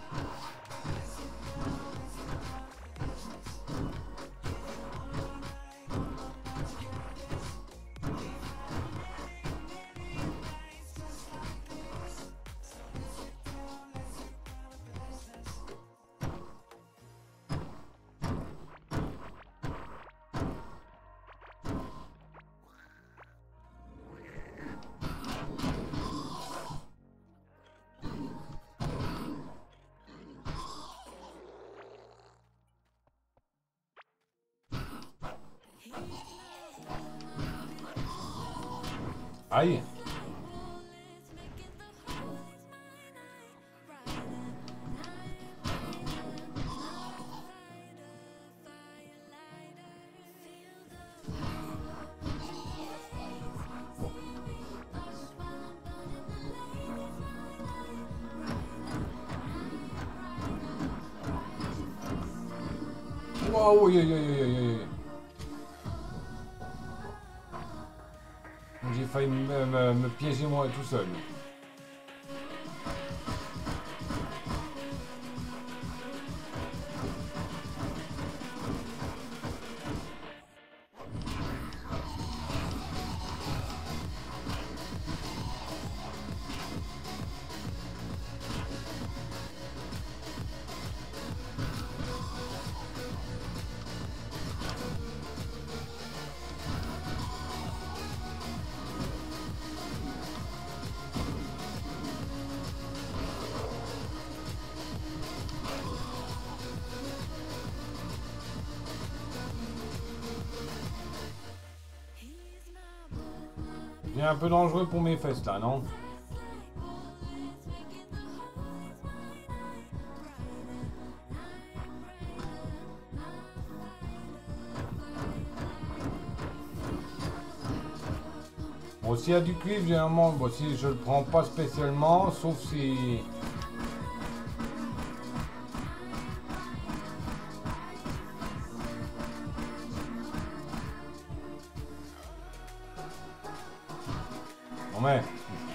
Speaker 1: Aïe. Waouh, aïe, aïe, aïe, aïe, aïe. J'ai failli me, me, me piéger moi tout seul. Il est un peu dangereux pour mes fesses là, non? Bon, s'il y a du cuivre, généralement, bon, si je le prends pas spécialement, sauf si... Non mais...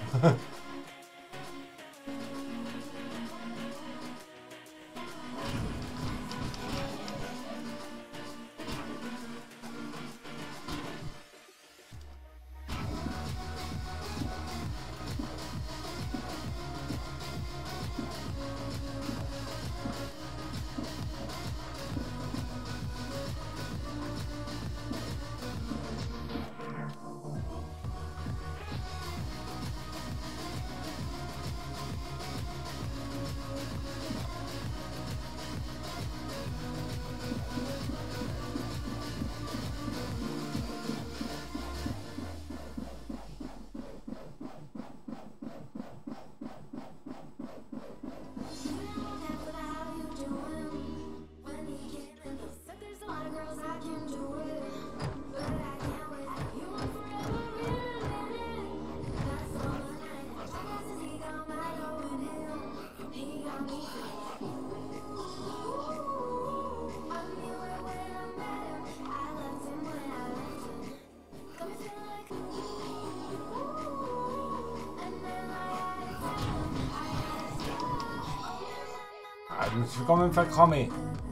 Speaker 1: Ah, je me suis quand même fait cramer.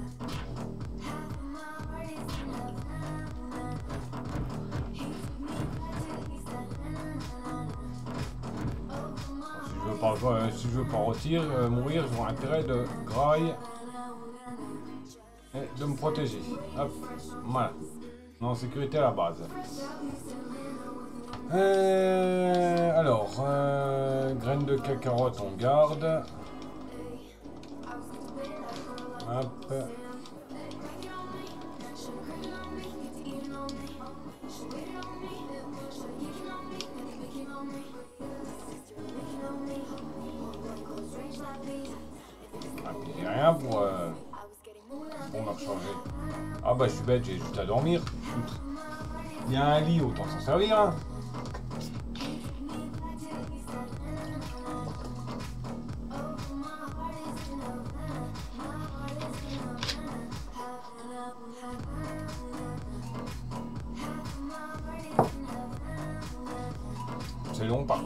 Speaker 1: Si je veux pas, euh, si je veux pas retirer, euh, mourir, j'aurai intérêt de graille et de me protéger. Hop, voilà. En sécurité à la base. Euh, alors, euh, graines de cacarotte, on garde. Hop. Ah, puis j'ai rien pour, euh, pour me recharger. Ah bah je suis bête, j'ai juste à dormir. Il y a un lit, autant s'en servir. Hein.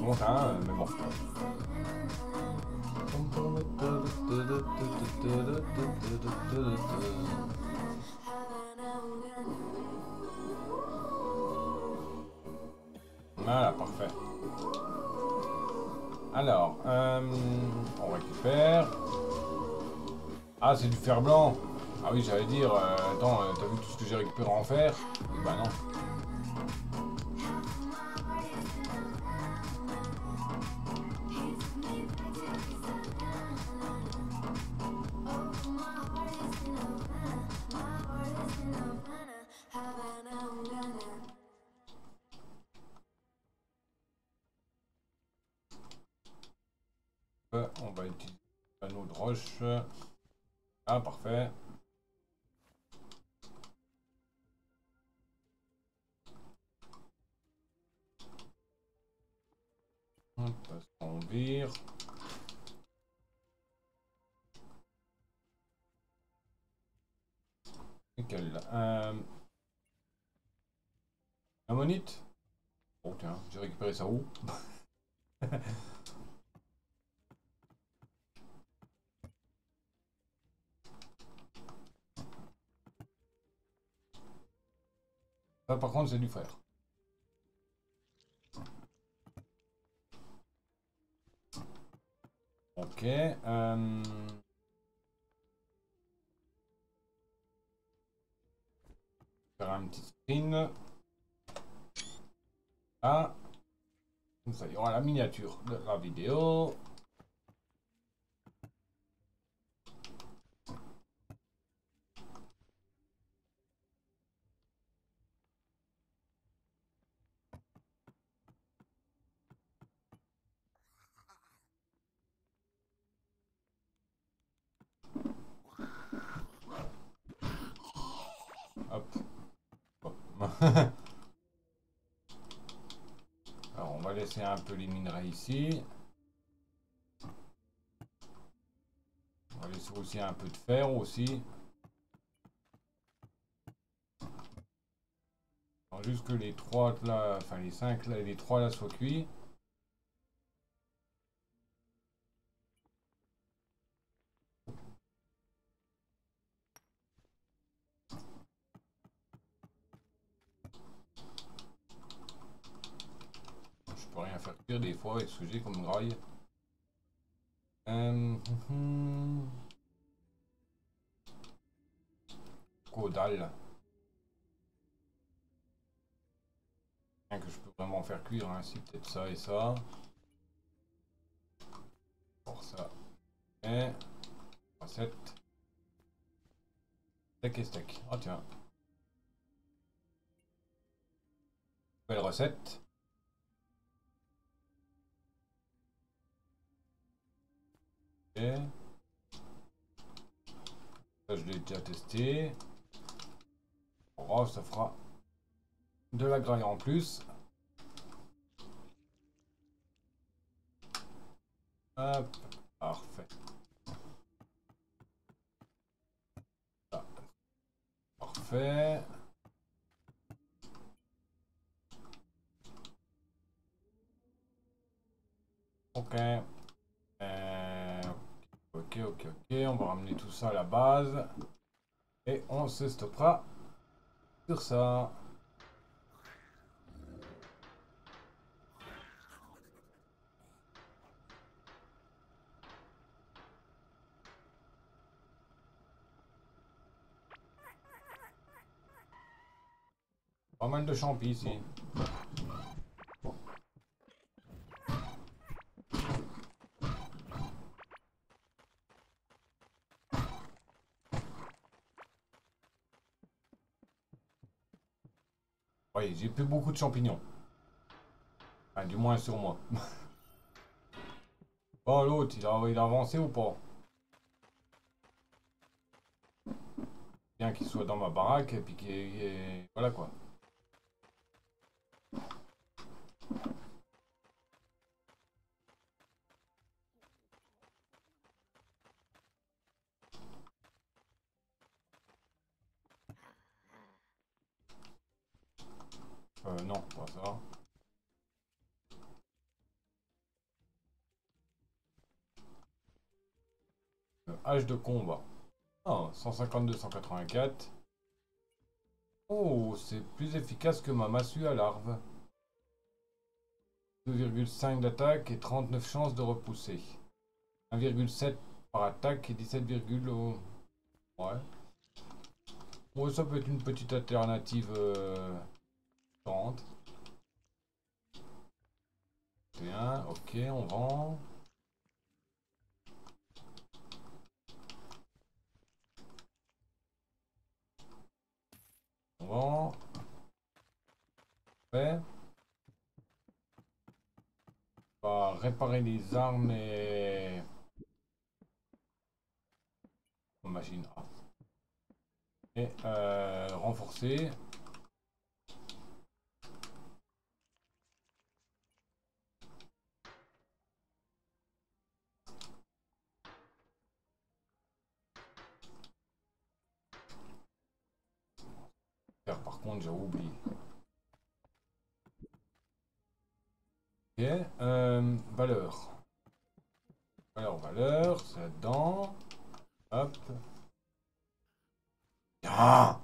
Speaker 1: remonte à un, mais bon. Voilà, parfait. Alors, euh, on récupère. Ah, c'est du fer blanc. Ah oui, j'allais dire, euh, attends, euh, t'as vu tout ce que j'ai récupéré en fer? Bah non. Euh, on va utiliser l'anneau de roche. Ah, parfait. On vire. Nickel. Euh... Ammonite. Oh tiens, j'ai récupéré ça où? Ça par contre c'est du fer. Ok. Euh... Faire un petit screen. Ah. Comme ça, il y aura la miniature de la vidéo. Hop. Hop. Alors on va laisser un peu les minerais ici. On va laisser aussi un peu de fer aussi. Alors, juste que les trois là, enfin les cinq là et les trois là soient cuits. Je peux rien faire cuire des fois avec ce que j'ai comme graille. Euh, hum, Caudal. Rien que je peux vraiment faire cuire ainsi, hein, peut-être ça et ça. Pour ça. Et recette. Steak et steak. Oh tiens. Nouvelle recette. Ok. Ça je l'ai déjà testé. Oh, ça fera de la graille en plus. Hop, parfait. Ah, parfait. Ok. Euh, ok, ok, ok. On va ramener tout ça à la base. Et on se stoppera sur ça. Pas mal de champis ici. Oui, j'ai plus beaucoup de champignons. Enfin, du moins sur moi. Oh, l'autre, il a, il a avancé ou pas? Bien qu'il soit dans ma baraque et puis qu'il... Voilà quoi. Euh, non, pas ça. Hache de combat. Ah, cent cinquante-deux, cent quatre-vingt-quatre. Oh, c'est plus efficace que ma massue à larve. deux virgule cinq d'attaque et trente-neuf chances de repousser. un virgule sept par attaque et dix-sept, ouais. Bon, ça peut être une petite alternative euh, trente. Bien, ok, on vend. On vend. Ouais. On va réparer les armes et... machine. Ah. Et euh, renforcer. Par contre, j'ai oublié. Ok, euh, valeur. Valeur, valeur, c'est là-dedans. Hop. Ah,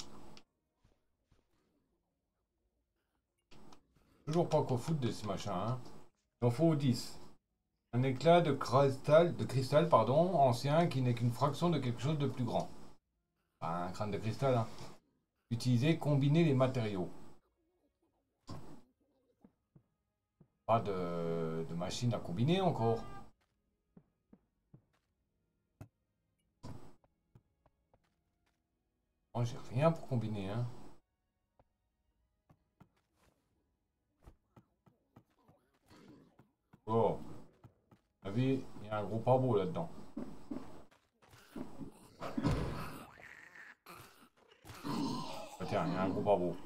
Speaker 1: toujours pas qu'au foot de ce machin, hein. Il en faut dix. Un éclat de cristal, de cristal pardon, ancien qui n'est qu'une fraction de quelque chose de plus grand. Enfin, un crâne de cristal, hein. Utiliser, combiner les matériaux. Pas de, de machine à combiner encore. Moi, j'ai rien pour combiner, hein. Oh. Vous savez, il y a un gros pavot là-dedans. Ah, tiens, il y a un gros pavot.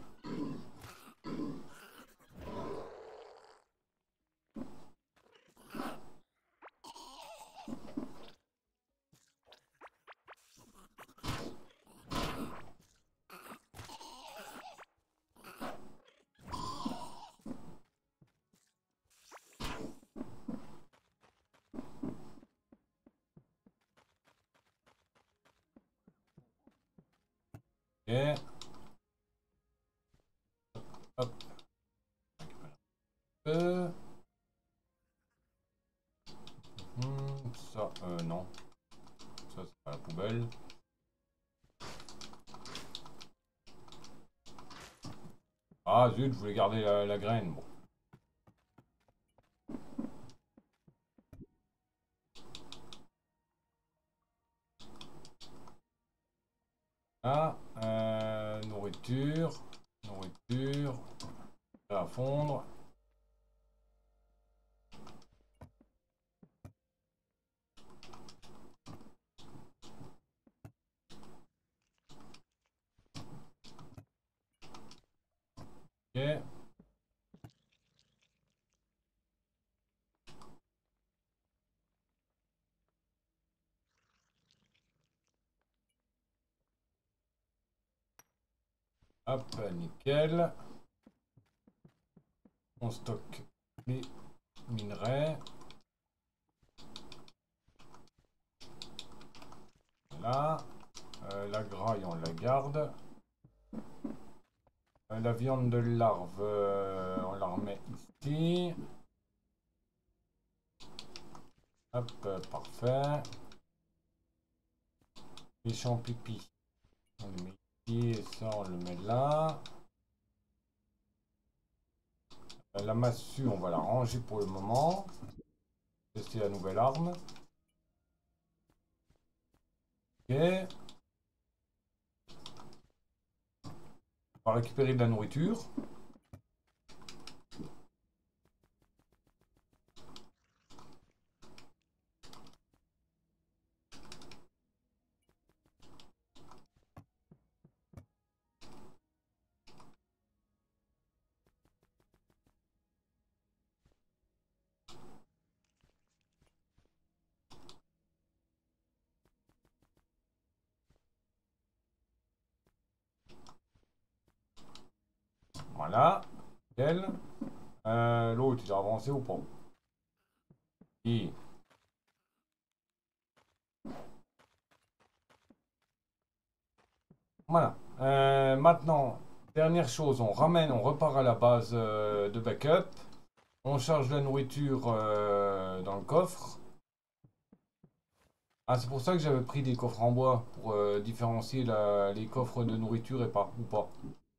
Speaker 1: Ok. Hop. Euh. Hmm, ça, euh, non. Ça, c'est pas la poubelle. Ah, zut, je voulais garder la, la graine. Bon. Ah, euh, nourriture. Nourriture. Ça va fondre. Ok. Hop, nickel. On stocke les minerais. Voilà. Euh, la graille, on la garde. Euh, la viande de larve, euh, on la remet ici. Hop, euh, parfait. Les champipi, on les met ici et ça, on le met là. Euh, la massue, on va la ranger pour le moment. Tester la nouvelle arme. Ok. On va récupérer de la nourriture. Voilà. Nickel. Euh, L'autre, il a avancé ou pas? Et Voilà. Euh, maintenant, dernière chose, on ramène, on repart à la base euh, de backup. On charge la nourriture euh, dans le coffre. Ah, c'est pour ça que j'avais pris des coffres en bois pour euh, différencier la- les coffres de nourriture et pas ou pas.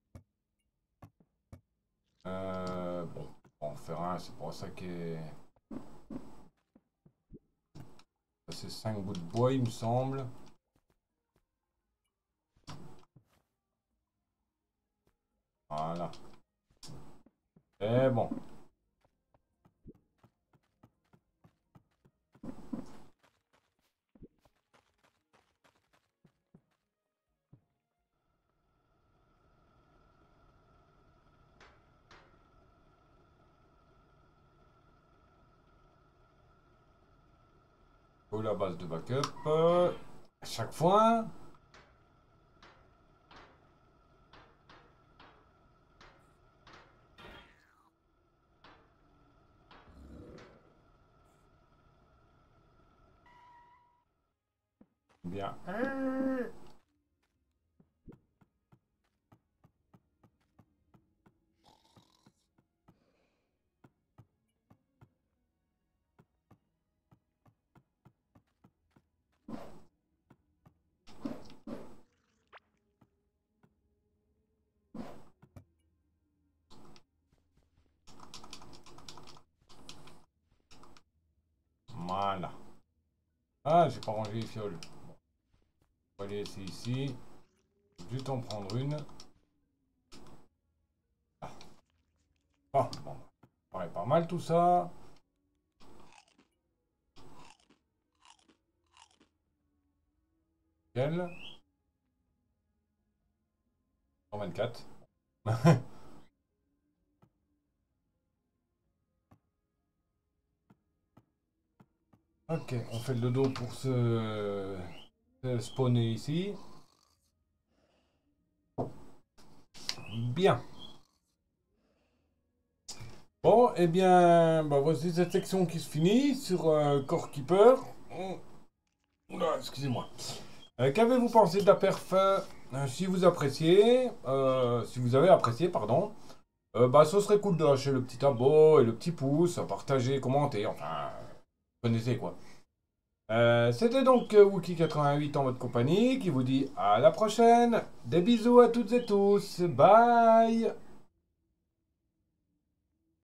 Speaker 1: Euh, bon, on va en faire un, c'est pour ça que c'est cinq bouts de bois, il me semble. Voilà. Et bon. Faut la base de backup. euh, à chaque fois. Bien. Voilà. Ah, j'ai pas rangé les fioles. Bon, on va les laisser ici. Juste en prendre une. Ah. Oh, bon. Ouais, pas mal tout ça. Nickel. cent vingt-quatre. Ok, on fait le dodo pour se, se spawner ici. Bien. Bon, eh bien, bah voici cette section qui se finit sur euh, Core Keeper. Oula, excusez-moi. Euh, qu'avez-vous pensé de la perf? Euh, Si vous appréciez, euh, si vous avez apprécié, pardon, euh, bah ce serait cool de lâcher le petit abo et le petit pouce, partager, commenter, enfin, vous connaissez quoi. Euh, C'était donc euh, Wookie quatre-vingt-huit en votre compagnie qui vous dit à la prochaine. Des bisous à toutes et tous. Bye.